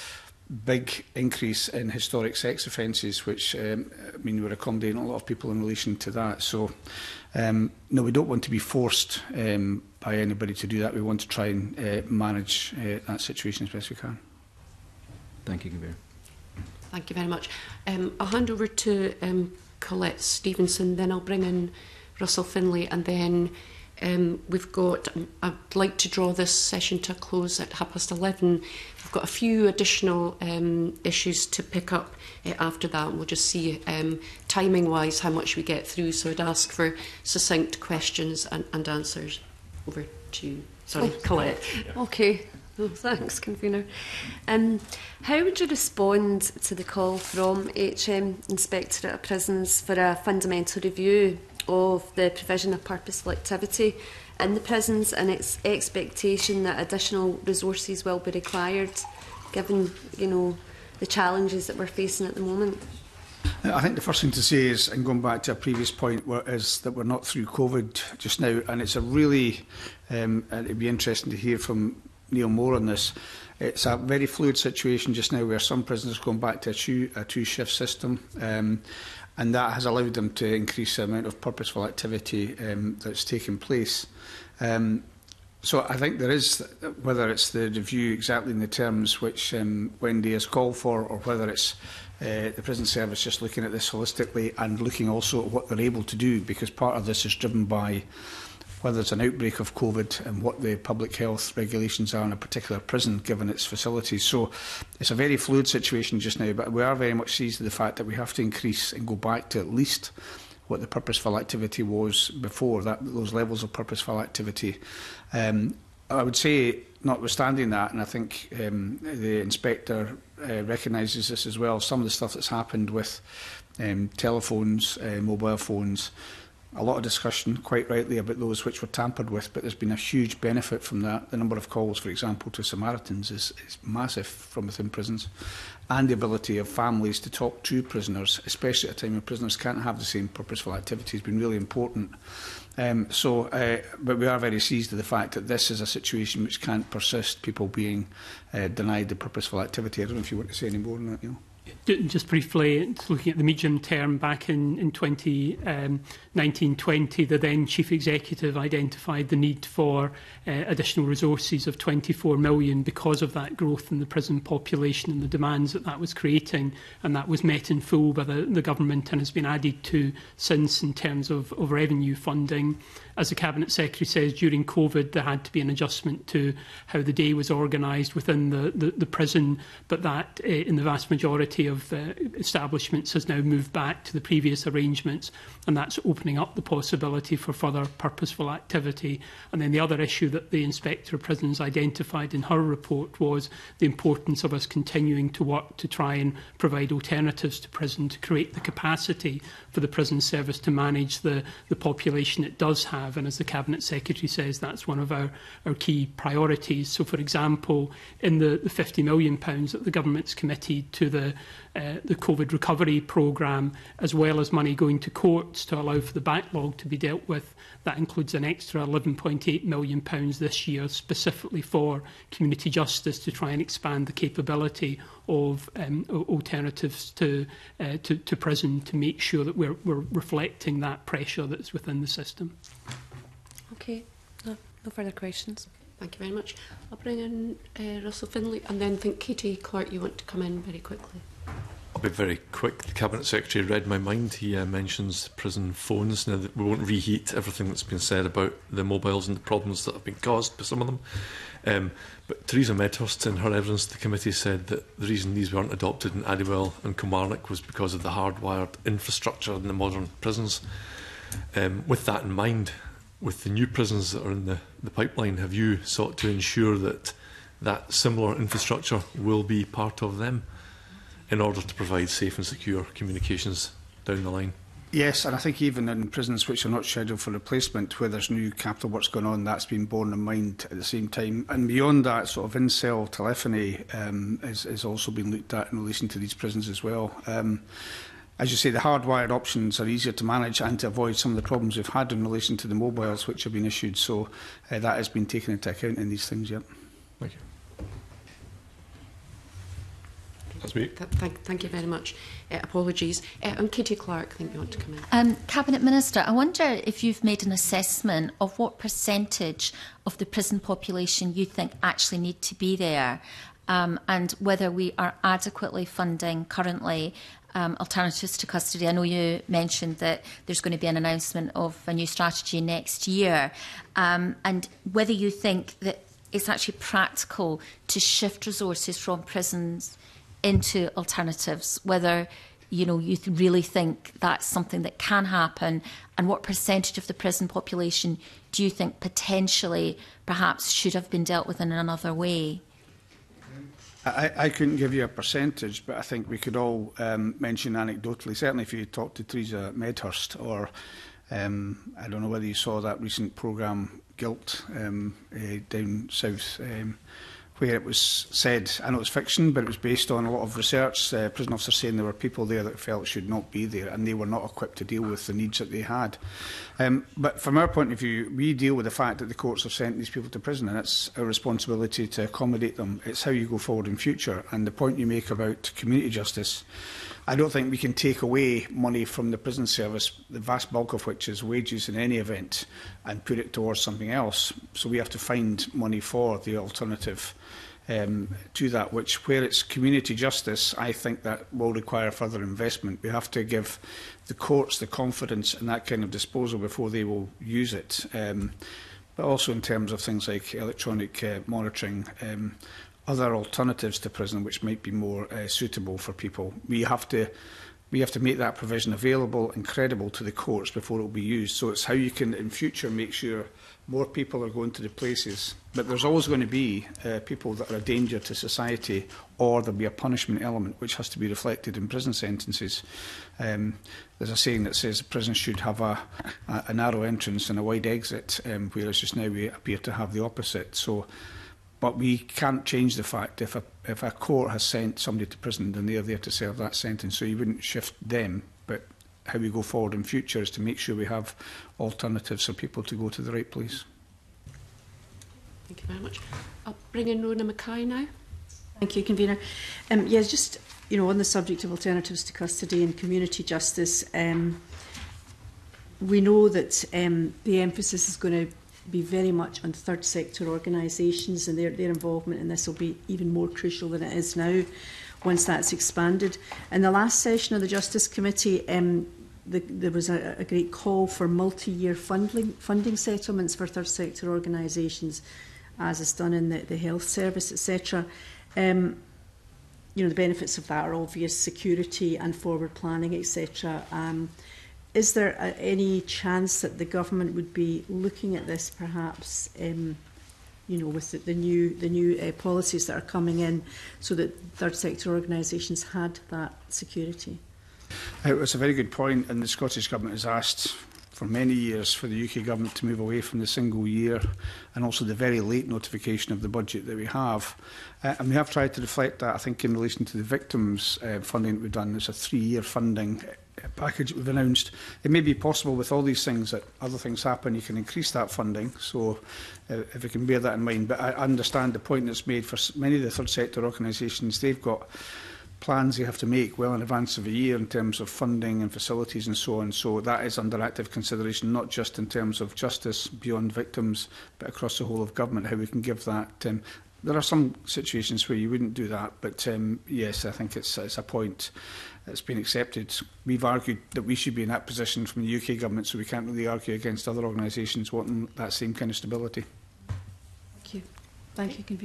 [SPEAKER 2] big increase in historic sex offences, which um, I mean, we're accommodating a lot of people in relation to that. So, um, no, we don't want to be forced um, by anybody to do that. We want to try and uh, manage uh, that situation as best we can.
[SPEAKER 8] Thank you, Convener.
[SPEAKER 1] Thank you very much. Um, I'll hand over to um, Colette Stevenson, then I'll bring in Russell Finlay, and then Um, we've got, I'd like to draw this session to a close at half past eleven. We've got a few additional um, issues to pick up uh, after that, and we'll just see um, timing-wise how much we get through. So I'd ask for succinct questions and, and answers. Over to you. Sorry, oh, Colette.
[SPEAKER 9] Yeah. Okay. Oh, thanks, Convener. Um, how would you respond to the call from H M Inspectorate of Prisons for a fundamental review of the provision of purposeful activity in the prisons and its expectation that additional resources will be required, given, you know, the challenges that we're facing at the moment?
[SPEAKER 2] I think the first thing to say is, and going back to a previous point, is that we're not through COVID just now, and it's a really, um, and it'd be interesting to hear from Neil Moore on this. It's a very fluid situation just now where some prisoners are going back to a, two, a two-shift system, um, and that has allowed them to increase the amount of purposeful activity um, that's taking place. Um, so I think there is, whether it's the review exactly in the terms which um, Wendy has called for, or whether it's uh, the prison service just looking at this holistically and looking also at what they're able to do, because part of this is driven by whether it's an outbreak of COVID and what the public health regulations are in a particular prison, given its facilities. So it's a very fluid situation just now, but we are very much seized with the fact that we have to increase and go back to at least what the purposeful activity was before, that those levels of purposeful activity. Um, I would say, notwithstanding that, and I think um, the inspector uh, recognises this as well, some of the stuff that's happened with um, telephones, uh, mobile phones, a lot of discussion, quite rightly, about those which were tampered with, but there's been a huge benefit from that. The number of calls, for example, to Samaritans is, is massive from within prisons, and the ability of families to talk to prisoners, especially at a time when prisoners can't have the same purposeful activity, has been really important. Um, so, uh, but we are very seized of the fact that this is a situation which can't persist, people being uh, denied the purposeful activity. I don't know if you want to say any more on that, Neil.
[SPEAKER 4] Just briefly, looking at the medium term, back in, in twenty nineteen twenty, the then Chief Executive identified the need for uh, additional resources of twenty-four million because of that growth in the prison population and the demands that that was creating, and that was met in full by the, the government and has been added to since in terms of, of revenue funding. As the Cabinet Secretary says, during COVID there had to be an adjustment to how the day was organised within the, the, the prison, but that uh, in the vast majority of uh, establishments has now moved back to the previous arrangements, and that's opening up the possibility for further purposeful activity. And then the other issue that the Inspector of Prisons identified in her report was the importance of us continuing to work to try and provide alternatives to prison, to create the capacity for the prison service to manage the, the population it does have. And as the Cabinet Secretary says, that's one of our, our key priorities. So, for example, in the, the fifty million pounds that the government's committed to the, uh, the COVID recovery programme, as well as money going to courts to allow for the backlog to be dealt with, that includes an extra eleven point eight million pounds this year specifically for community justice to try and expand the capability of um, alternatives to, uh, to, to prison, to make sure that we're, we're reflecting that pressure that's within the system.
[SPEAKER 9] Okay, no, no further questions.
[SPEAKER 1] Thank you very much. I'll bring in uh, Russell Finlay, and then I think Katie Clark, you want to come in very quickly.
[SPEAKER 3] I'll be very quick. The Cabinet Secretary read my mind. He uh, mentions prison phones. Now, we won't reheat everything that's been said about the mobiles and the problems that have been caused by some of them. Um, but Theresa Medhurst, in her evidence to the committee, said that the reason these weren't adopted in Addiewell and Kilmarnock was because of the hardwired infrastructure in the modern prisons. Um, with that in mind, with the new prisons that are in the, the pipeline, have you sought to ensure that that similar infrastructure will be part of them in order to provide safe and secure communications down the line.
[SPEAKER 2] Yes, and I think even in prisons which are not scheduled for replacement, where there's new capital works going on, that's been borne in mind at the same time. And beyond that, sort of in-cell telephony um, is, is also been looked at in relation to these prisons as well. Um, as you say, the hardwired options are easier to manage and to avoid some of the problems we've had in relation to the mobiles which have been issued. So uh, that has been taken into account in these things, yep.
[SPEAKER 3] Thank you. That's me.
[SPEAKER 1] Th thank, thank you very much. Uh, apologies. Uh, and Katie Clark, I think you want to come in.
[SPEAKER 6] Um, Cabinet Minister, I wonder if you've made an assessment of what percentage of the prison population you think actually need to be there, um, and whether we are adequately funding currently um, alternatives to custody. I know you mentioned that there's going to be an announcement of a new strategy next year, um, and whether you think that it's actually practical to shift resources from prisons into alternatives, whether you know you th really think that's something that can happen, and what percentage of the prison population do you think potentially perhaps should have been dealt with in another way?
[SPEAKER 2] I, I couldn't give you a percentage, but I think we could all um, mention anecdotally, certainly if you talk to Theresa Medhurst, or um, I don't know whether you saw that recent programme Guilt um, uh, down south, um, where it was said, I know it's fiction, but it was based on a lot of research, uh, prison officers saying there were people there that felt should not be there, and they were not equipped to deal with the needs that they had. Um, but from our point of view, we deal with the fact that the courts have sent these people to prison, and it's our responsibility to accommodate them. It's how you go forward in future. And the point you make about community justice, I don't think we can take away money from the prison service, the vast bulk of which is wages in any event, and put it towards something else. So we have to find money for the alternative um, to that, which, where it's community justice, I think that will require further investment. We have to give the courts the confidence in that kind of disposal before they will use it. Um, but also in terms of things like electronic uh, monitoring, um, other alternatives to prison which might be more uh, suitable for people. We have to we have to make that provision available and credible to the courts before it will be used. So it's how you can in future make sure more people are going to the places. But there's always going to be uh, people that are a danger to society, or there'll be a punishment element which has to be reflected in prison sentences. Um, there's a saying that says prison should have a, a, a narrow entrance and a wide exit, um, whereas just now we appear to have the opposite. So But we can't change the fact if a, if a court has sent somebody to prison, then they're there to serve that sentence. So you wouldn't shift them. But how we go forward in future is to make sure we have alternatives for people to go to the right place.
[SPEAKER 1] Thank you very much. I'll bring in Rona Mackay now.
[SPEAKER 10] Thank you, Convener. Um, yes, just you know, on the subject of alternatives to custody and community justice, um, we know that um, the emphasis is going to be very much on third sector organisations, and their, their involvement in this will be even more crucial than it is now once that's expanded. In the last session of the Justice Committee, um, the, there was a, a great call for multi-year funding, funding settlements for third sector organisations, as is done in the, the health service, et cetera. Um, you know, the benefits of that are obvious: security and forward planning, et cetera. Um, Is there a, any chance that the government would be looking at this, perhaps, um, you know, with the, the new the new uh, policies that are coming in, so that third sector organisations had that security?
[SPEAKER 2] It was a very good point, and the Scottish Government has asked for many years for the U K Government to move away from the single year and also the very late notification of the budget that we have. Uh, and we have tried to reflect that, I think, in relation to the victims uh, funding that we've done. There's a three-year funding package that we've announced. It may be possible with all these things that other things happen, you can increase that funding. So uh, if we can bear that in mind. But I understand the point that's made for many of the third sector organisations. They've got plans they have to make well in advance of a year in terms of funding and facilities and so on. So that is under active consideration, not just in terms of justice beyond victims, but across the whole of government, how we can give that. Um, there are some situations where you wouldn't do that, but um, yes, I think it's, it's a point that's been accepted. We've argued that we should be in that position from the U K Government, so we can't really argue against other organisations wanting that same kind of stability.
[SPEAKER 10] Thank you. Thank you, Convener.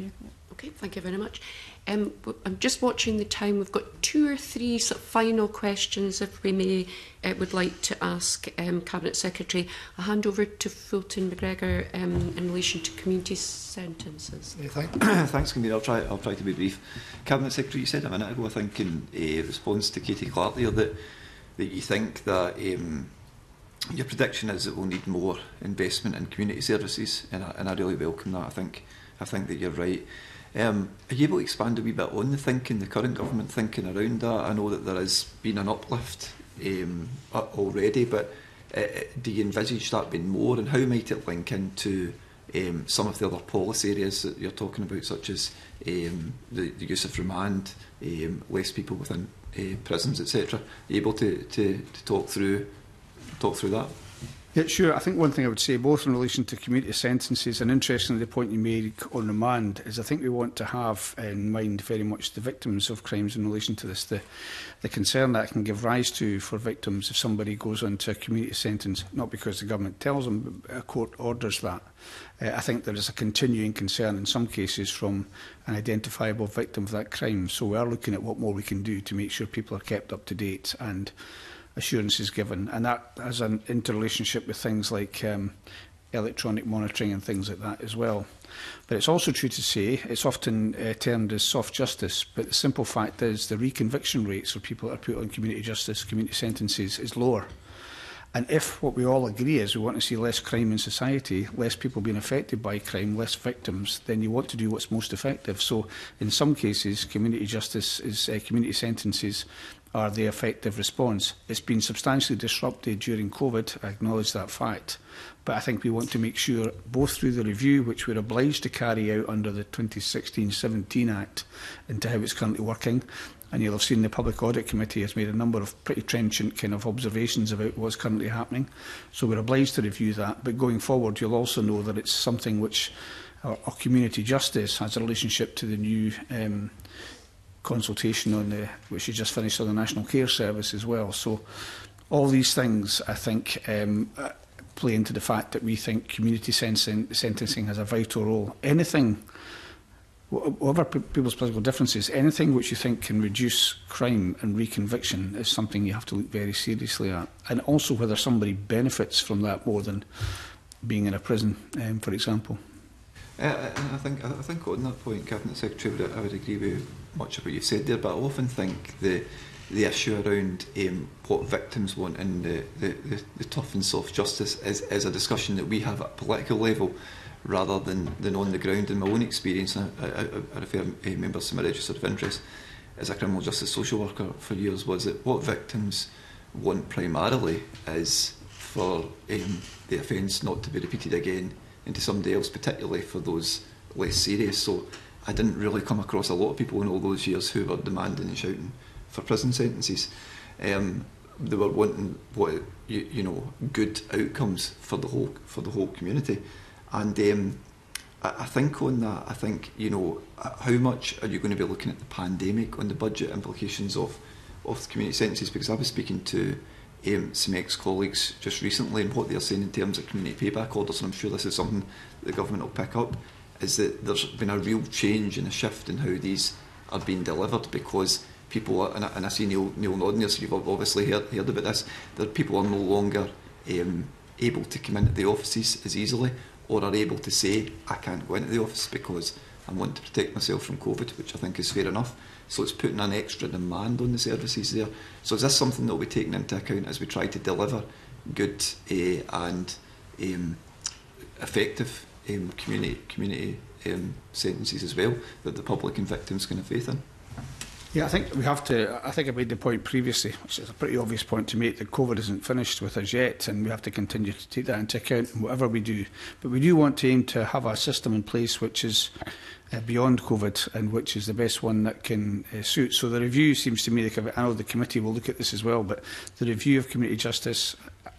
[SPEAKER 1] Okay, thank you very much. Um, I'm just watching the time. We've got two or three sort of final questions, if we may, uh, would like to ask um, Cabinet Secretary. I'll hand over to Fulton McGregor um, in relation to community sentences.
[SPEAKER 7] Yeah, thank, thanks, Convener. I'll try, I'll try to be brief. Cabinet Secretary, you said a minute ago, I think, in uh, response to Katie Clark there, that, that you think that um, your prediction is that we'll need more investment in community services, and I, and I really welcome that. I think, I think that you're right. Um, are you able to expand a wee bit on the thinking, the current government thinking around that? I know that there has been an uplift um, already, but uh, do you envisage that being more, and how might it link into um, some of the other policy areas that you're talking about, such as um, the, the use of remand, um, less people within uh, prisons, et cetera? Are you able to, to, to talk through talk through that?
[SPEAKER 2] Yeah, sure. I think one thing I would say, both in relation to community sentences and interestingly the point you made on remand, is I think we want to have in mind very much the victims of crimes in relation to this. The, the concern that can give rise to for victims if somebody goes on to a community sentence, not because the government tells them, but a court orders that. Uh, I think there is a continuing concern in some cases from an identifiable victim of that crime. So we are looking at what more we can do to make sure people are kept up to date and assurances given, and that has an interrelationship with things like um, electronic monitoring and things like that as well. But it's also true to say it's often uh, termed as soft justice, but the simple fact is the reconviction rates for people that are put on community justice, community sentences is lower. And if what we all agree is we want to see less crime in society, less people being affected by crime, less victims, then you want to do what's most effective. So in some cases, community justice is uh, community sentences are the effective response. It's been substantially disrupted during COVID, I acknowledge that fact, but I think we want to make sure, both through the review, which we're obliged to carry out under the twenty sixteen seventeen Act, into how it's currently working, and you'll have seen the Public Audit Committee has made a number of pretty trenchant kind of observations about what's currently happening, so we're obliged to review that. But going forward, you'll also know that it's something which our, our community justice has a relationship to the new um, consultation on the, which is just finished on the National Care Service as well. So all these things, I think, um, play into the fact that we think community sen sentencing has a vital role. Anything, whatever people's political differences, anything which you think can reduce crime and reconviction is something you have to look very seriously at. And also whether somebody benefits from that more than being in a prison, um, for example.
[SPEAKER 7] Uh, and I think I think on that point, Cabinet Secretary, I would, I would agree with much of what you've said there, but I often think the the issue around um, what victims want and the, the, the, the tough and soft justice is, is a discussion that we have at a political level rather than, than on the ground. In my own experience, I, I, I refer uh, members to my register of interest as a criminal justice social worker for years, was that what victims want primarily is for um, the offence not to be repeated again into somebody else, particularly for those less serious. So I didn't really come across a lot of people in all those years who were demanding and shouting for prison sentences. Um, they were wanting what you, you know good outcomes for the whole for the whole community. And um, I, I think on that, I think you know how much are you going to be looking at the pandemic on the budget implications of of the community sentences? Because I was speaking to Um, some ex-colleagues just recently, and what they're saying in terms of community payback orders, and I'm sure this is something the government will pick up, is that there's been a real change and a shift in how these are being delivered, because people are, and I, and I see Neil, Neil nodding here, so you've obviously heard, heard about this, that people are no longer um, able to come into the offices as easily, or are able to say, I can't go into the office because I want to protect myself from COVID, which I think is fair enough. So it's putting an extra demand on the services there. So is this something that will be taken into account as we try to deliver good uh, and um, effective um, community community um, sentences as well, that the public and victims can have faith in?
[SPEAKER 2] Yeah, I think we have to, I think I made the point previously, which is a pretty obvious point to make, that COVID isn't finished with us yet, and we have to continue to take that into account in whatever we do. But we do want to aim to have a system in place which is uh, beyond COVID and which is the best one that can uh, suit. So the review seems to me, I know the committee will look at this as well, but the review of community justice,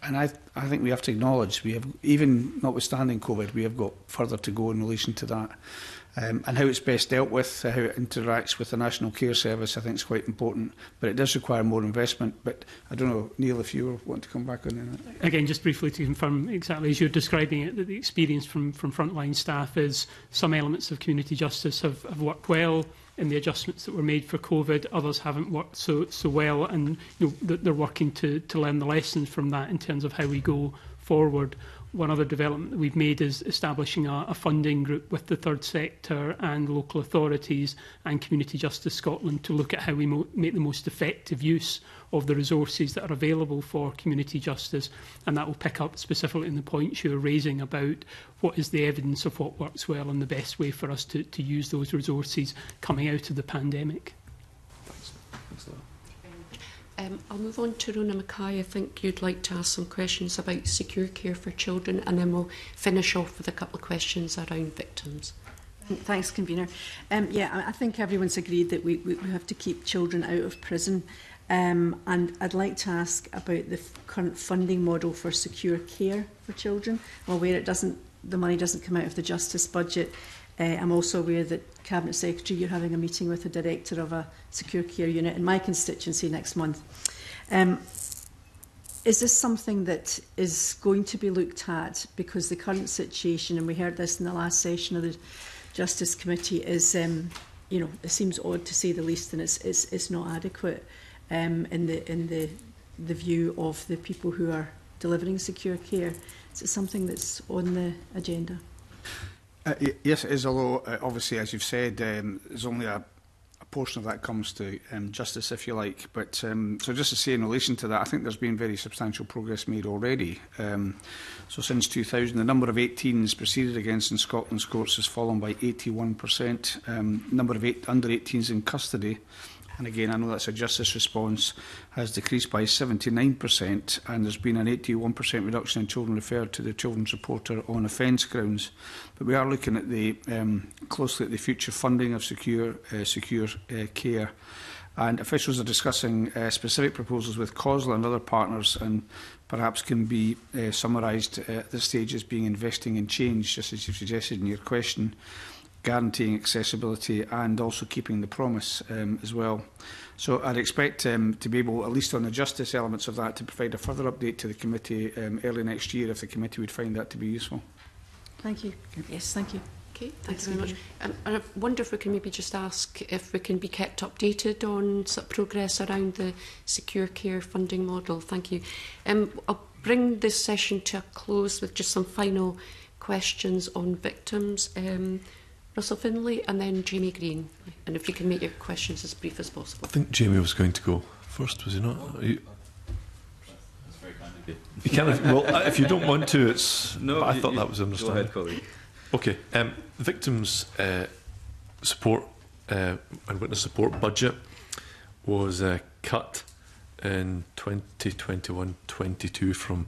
[SPEAKER 2] and I, I think we have to acknowledge we have, even notwithstanding COVID, we have got further to go in relation to that. Um, and how it's best dealt with, uh, how it interacts with the National Care Service, I think is quite important. But it does require more investment. But I don't know, Neil, if you want to come back on that.
[SPEAKER 4] Again, just briefly to confirm exactly as you're describing it, that the experience from, from frontline staff is some elements of community justice have, have worked well in the adjustments that were made for COVID. Others haven't worked so so well, and you know, that they're working to, to learn the lessons from that in terms of how we go forward. One other development that we've made is establishing a, a funding group with the third sector and local authorities and Community Justice Scotland to look at how we mo make the most effective use of the resources that are available for community justice. And that will pick up specifically in the points you're raising about what is the evidence of what works well and the best way for us to, to use those resources coming out of the pandemic.
[SPEAKER 8] Thanks. Thanks a lot.
[SPEAKER 1] Um, I'll move on to Rona Mackay. I think you'd like to ask some questions about secure care for children, and then we'll finish off with a couple of questions around victims.
[SPEAKER 10] Thanks, Convener. Um, yeah, I think everyone's agreed that we, we have to keep children out of prison. Um, and I'd like to ask about the current funding model for secure care for children. I'm aware it doesn't, the money doesn't come out of the Justice budget. Uh, I'm also aware that, Cabinet Secretary, you're having a meeting with the director of a secure care unit in my constituency next month. Um, is this something that is going to be looked at? Because the current situation, and we heard this in the last session of the Justice Committee, is, um, you know, it seems odd to say the least, and it's, it's, it's not adequate um, in the in the the view of the people who are delivering secure care. Is it something that's on the agenda?
[SPEAKER 2] Uh, yes, it is, although uh, obviously, as you've said, um, there's only a, a portion of that comes to um, justice, if you like. But um, so just to say in relation to that, I think there's been very substantial progress made already. Um, so since two thousand, the number of eighteens proceeded against in Scotland's courts has fallen by eighty-one percent. Um, number of eight, under eighteens in custody, and again, I know that's a justice response, has decreased by seventy-nine percent, and there's been an eighty-one percent reduction in children referred to the Children's Reporter on offence grounds. But we are looking at the um, closely at the future funding of secure uh, secure uh, care, and officials are discussing uh, specific proposals with COSLA and other partners, and perhaps can be uh, summarised uh, at this stage as being investing in change, just as you suggested in your question, guaranteeing accessibility and also keeping the promise um, as well. So I'd expect um, to be able, at least on the justice elements of that, to provide a further update to the committee um, early next year if the committee would find that to be useful.
[SPEAKER 10] Thank you. Yes, thank you.
[SPEAKER 1] Okay, thanks very much. Um, and I wonder if we can maybe just ask if we can be kept updated on sort of progress around the secure care funding model. Thank you. Um, I'll bring this session to a close with just some final questions on victims. Um, Russell Finlay and then Jamie Green. And if you can make your questions as brief as possible.
[SPEAKER 3] I think Jamie was going to go first, was he not? Are you,
[SPEAKER 8] That's very kind of you.
[SPEAKER 3] you can if, well, if you don't want to, it's.
[SPEAKER 8] No,
[SPEAKER 3] I
[SPEAKER 8] you,
[SPEAKER 3] thought
[SPEAKER 8] you,
[SPEAKER 3] that was understandable.
[SPEAKER 8] Go ahead, colleague.
[SPEAKER 3] Okay. Um, victims uh, support uh, and witness support budget was uh, cut in twenty twenty-one twenty-two from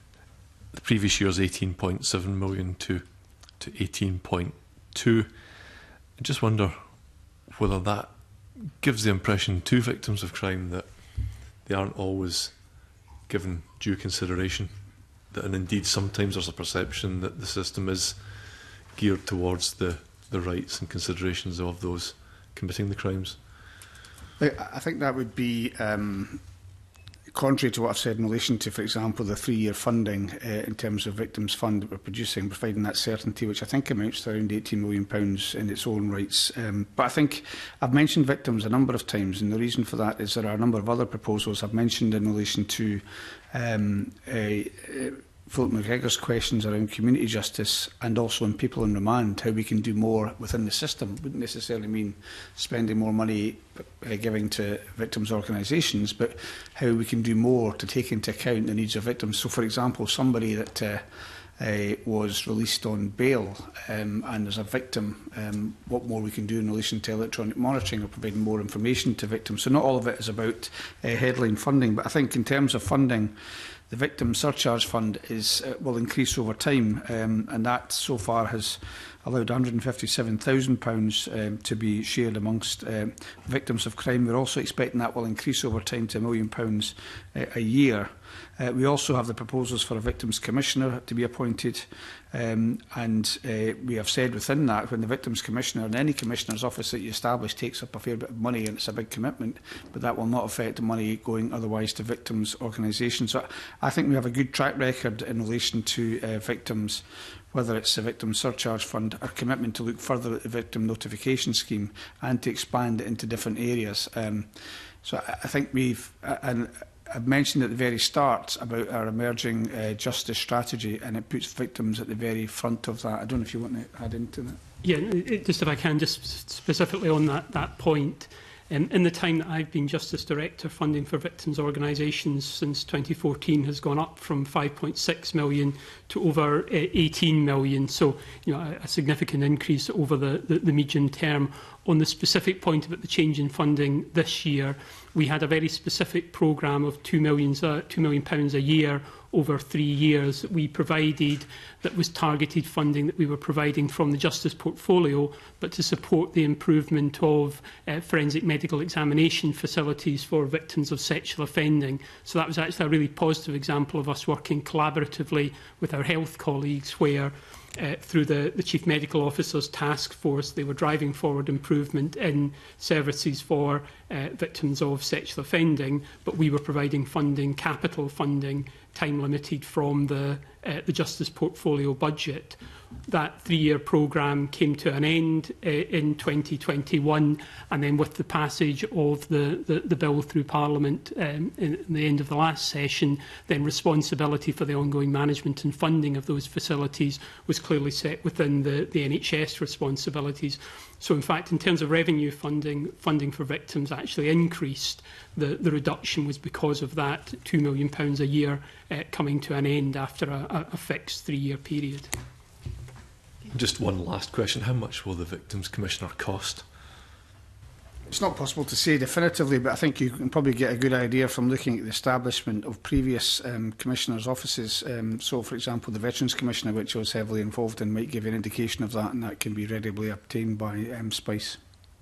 [SPEAKER 3] the previous year's eighteen point seven million to to eighteen point two. I just wonder whether that gives the impression to victims of crime that they aren't always given due consideration, that and indeed sometimes there's a perception that the system is geared towards the, the rights and considerations of those committing the crimes.
[SPEAKER 2] I think that would be um, contrary to what I've said in relation to, for example, the three-year funding uh, in terms of Victims Fund that we're producing, providing that certainty, which I think amounts to around eighteen million pounds in its own rights. Um, but I think I've mentioned victims a number of times, and the reason for that is there are a number of other proposals I've mentioned in relation to um, uh, uh, Philip McGregor's questions around community justice and also in people in remand, how we can do more within the system. Wouldn't necessarily mean spending more money uh, giving to victims' organisations, but how we can do more to take into account the needs of victims. So, for example, somebody that uh, uh, was released on bail um, and as a victim, um, what more we can do in relation to electronic monitoring or providing more information to victims. So not all of it is about uh, headline funding, but I think in terms of funding, the Victim Surcharge Fund is, uh, will increase over time, um, and that so far has allowed one hundred and fifty-seven thousand pounds um, to be shared amongst um, victims of crime. We're also expecting that will increase over time to a million pounds uh, a year. Uh, we also have the proposals for a Victims Commissioner to be appointed, um, and uh, we have said within that when the Victims Commissioner and any Commissioner's office that you establish takes up a fair bit of money, and it's a big commitment, but that will not affect the money going otherwise to victims' organisations. So I think we have a good track record in relation to uh, victims, whether it's the Victim Surcharge Fund, our commitment to look further at the Victim Notification Scheme and to expand it into different areas. Um, so I, I think we've, uh, and I've mentioned at the very start about our emerging uh, justice strategy, and it puts victims at the very front of that. I don't know if you want to add into that.
[SPEAKER 4] Yeah, it, just if I can, just specifically on that, that point. Um, in the time that I've been Justice Director, funding for victims' organisations since twenty fourteen has gone up from five point six million to over uh, eighteen million. So, you know, a, a significant increase over the, the, the medium term. On the specific point about the change in funding this year, we had a very specific programme of two million pounds a year over three years that we provided, that was targeted funding that we were providing from the Justice portfolio, but to support the improvement of uh, forensic medical examination facilities for victims of sexual offending. So that was actually a really positive example of us working collaboratively with our health colleagues, where Uh, through the, the Chief Medical Officer's task force, they were driving forward improvement in services for uh, victims of sexual offending, but we were providing funding, capital funding, time limited from the, uh, the Justice portfolio budget. That three-year programme came to an end uh, in twenty twenty-one, and then with the passage of the, the, the bill through Parliament um, in, in the end of the last session, then responsibility for the ongoing management and funding of those facilities was clearly set within the, the N H S responsibilities. So in fact, in terms of revenue funding, funding for victims actually increased. The, the reduction was because of that two million pounds a year uh, coming to an end after a, a fixed three-year period.
[SPEAKER 3] Just one last question. How much will the Victims Commissioner cost?
[SPEAKER 2] It's not possible to say definitively, but I think you can probably get a good idea from looking at the establishment of previous um, commissioners' offices. Um, so, for example, the Veterans Commissioner, which I was heavily involved in, might give you an indication of that, and that can be readily obtained by um, SPICE.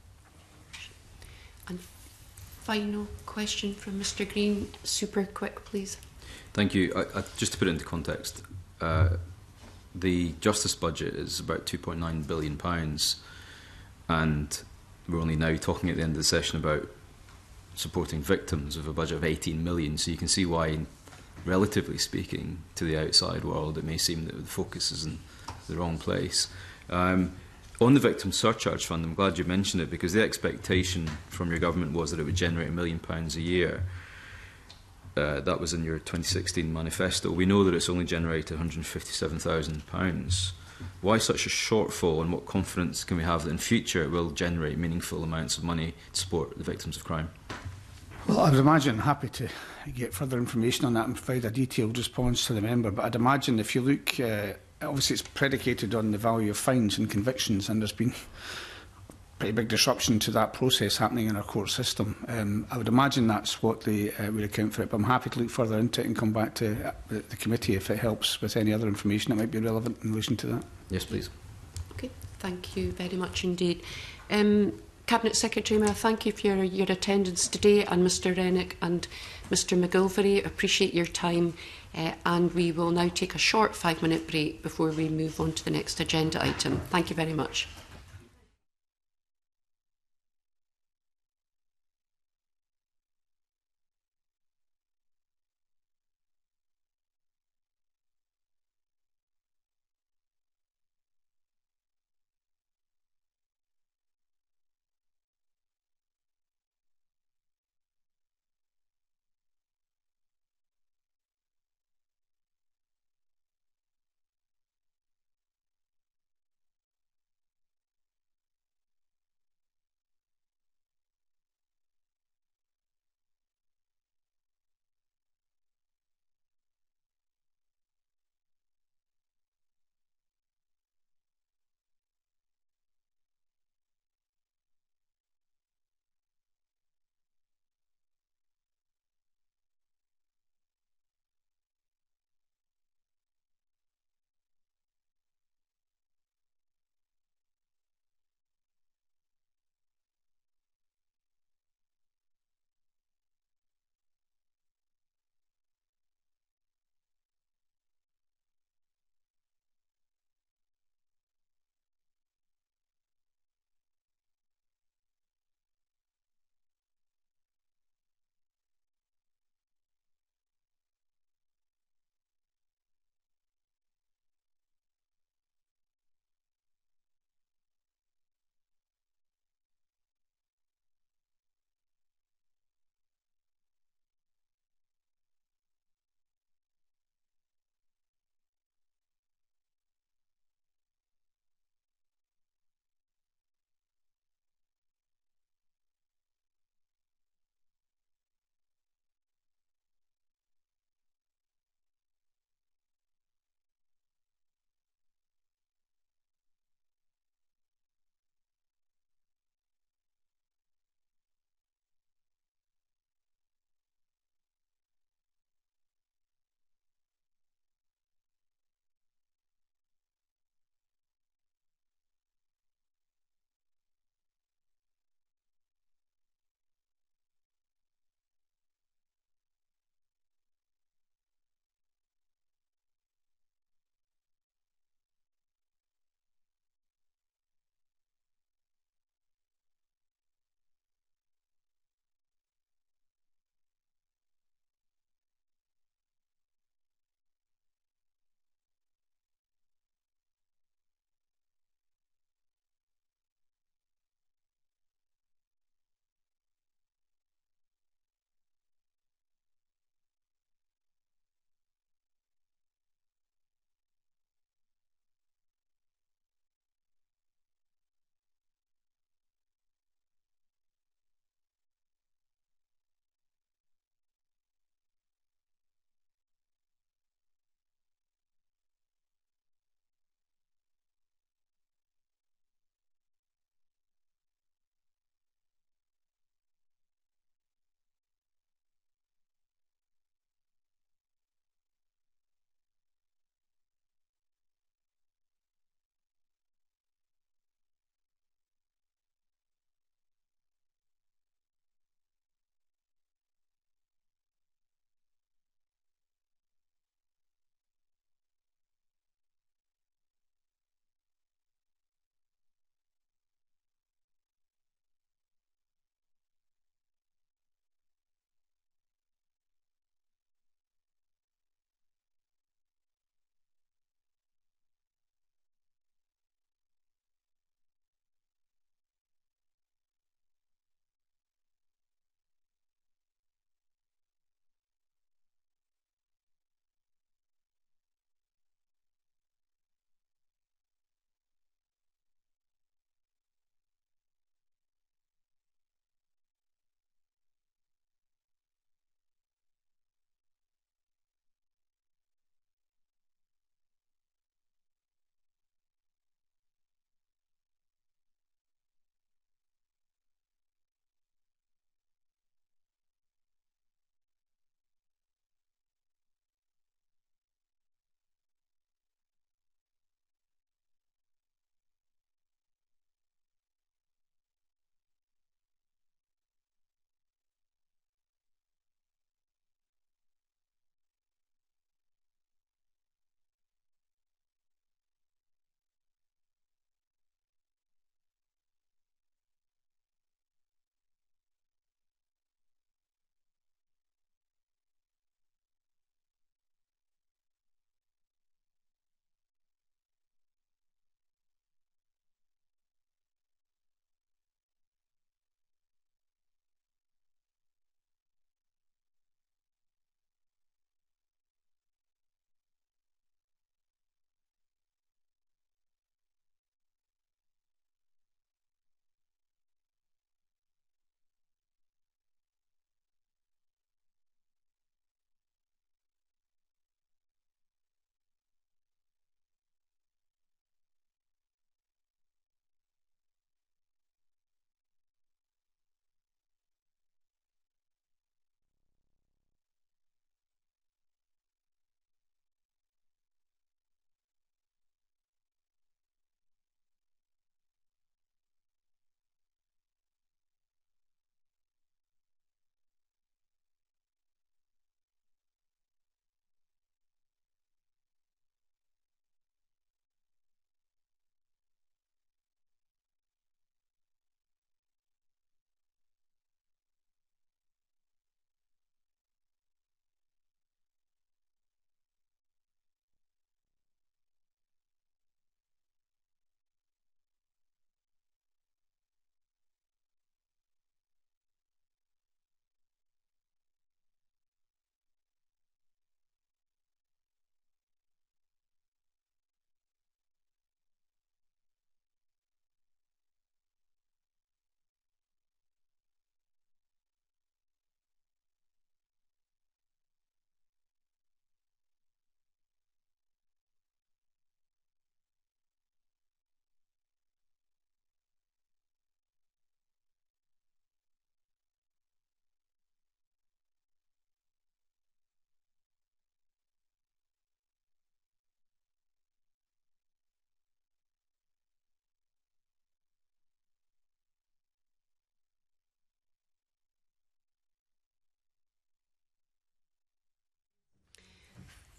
[SPEAKER 1] And final question from Mr Green. Super quick, please.
[SPEAKER 8] Thank you. I, I, just to put it into context, uh, the Justice budget is about two point nine billion pounds, and we're only now talking at the end of the session about supporting victims of a budget of eighteen million. So you can see why, relatively speaking, to the outside world, it may seem that the focus is in the wrong place. Um, on the Victim Surcharge Fund, I'm glad you mentioned it, because the expectation from your government was that it would generate a million pounds a year. Uh, that was in your twenty sixteen manifesto. We know that it's only generated one hundred and fifty-seven thousand pounds. Why such a shortfall, and what confidence can we have that in future it will generate meaningful amounts of money to support the victims of crime?
[SPEAKER 2] Well, I would imagine, happy to get further information on that and provide a detailed response to the member, but I'd imagine if you look, uh, obviously it's predicated on the value of fines and convictions, and there's been pretty big disruption to that process happening in our court system. Um, I would imagine that's what they uh, would account for it, but I'm happy to look further into it and come back to uh, the, the committee if it helps with any other information that might be relevant in relation to that.
[SPEAKER 8] Yes, please.
[SPEAKER 1] Okay, thank you very much indeed. Um, Cabinet Secretary, may I thank you for your, your attendance today, and Mr Rennick and Mr McGilvary, appreciate your time, uh, and we will now take a short five-minute break before we move on to the next agenda item. Thank you very much.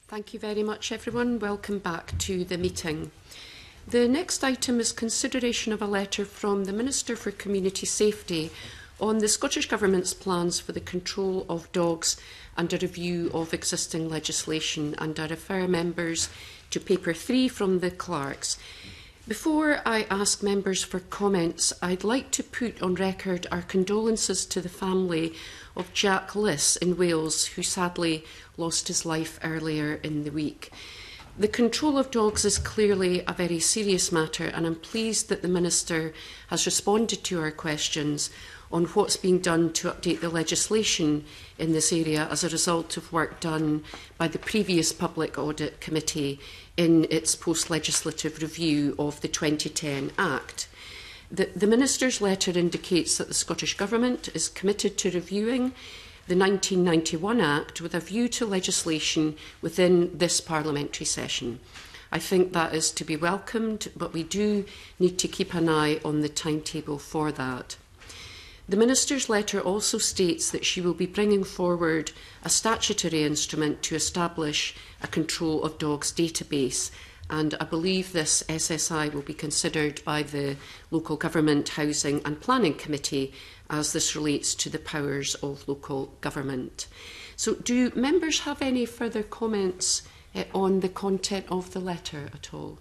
[SPEAKER 1] Thank you very much, everyone. Welcome back to the meeting. The next item is consideration of a letter from the Minister for Community Safety on the Scottish Government's plans for the control of dogs and a review of existing legislation, and I refer members to paper three from the clerks. Before I ask members for comments, I'd like to put on record our condolences to the family of Jack Liss in Wales, who sadly lost his life earlier in the week. The control of dogs is clearly a very serious matter, and I'm pleased that the Minister has responded to our questions on what's being done to update the legislation in this area as a result of work done by the previous Public Audit Committee in its post-legislative review of the twenty ten Act. The, the Minister's letter indicates that the Scottish Government is committed to reviewing the nineteen ninety-one Act with a view to legislation within this parliamentary session. I think that is to be welcomed, but we do need to keep an eye on the timetable for that. The Minister's letter also states that she will be bringing forward a statutory instrument to establish a control of dogs database, and I believe this S S I will be considered by the Local Government, Housing and Planning Committee as this relates to the powers of local government. So do members have any further comments uh, on the content of the letter at all?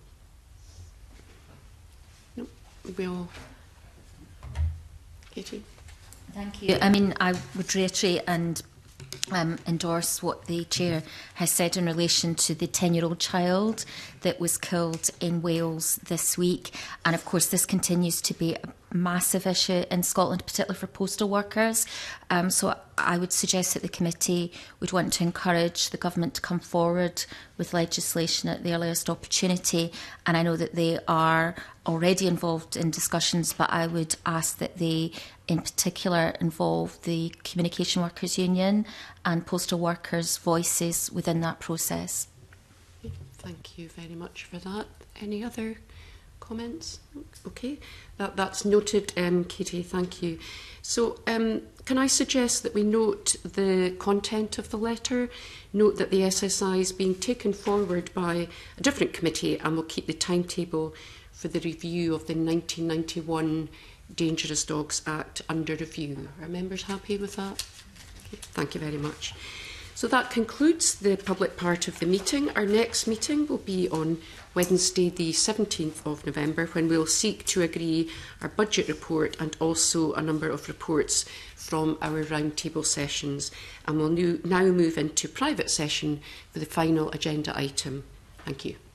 [SPEAKER 1] No, we'll... Katie?
[SPEAKER 6] Thank you. I mean, I would reiterate and um, endorse what the Chair has said in relation to the ten-year-old child that was killed in Wales this week. And of course, this continues to be a massive issue in Scotland, particularly for postal workers. Um, so I would suggest that the committee would want to encourage the government to come forward with legislation at the earliest opportunity. And I know that they are already involved in discussions, but I would ask that they in particular involve the Communication Workers Union and postal workers' voices within that process.
[SPEAKER 1] Thank you very much for that. Any other comments? Okay, that, that's noted, um, Katie, thank you. So um, can I suggest that we note the content of the letter, note that the S S I is being taken forward by a different committee, and we'll keep the timetable for the review of the nineteen ninety-one Dangerous Dogs Act under review. Are members happy with that? Okay, thank you very much. So that concludes the public part of the meeting. Our next meeting will be on Wednesday the seventeenth of November, when we'll seek to agree our budget report and also a number of reports from our roundtable sessions. And we'll now move into private session for the final agenda item. Thank you.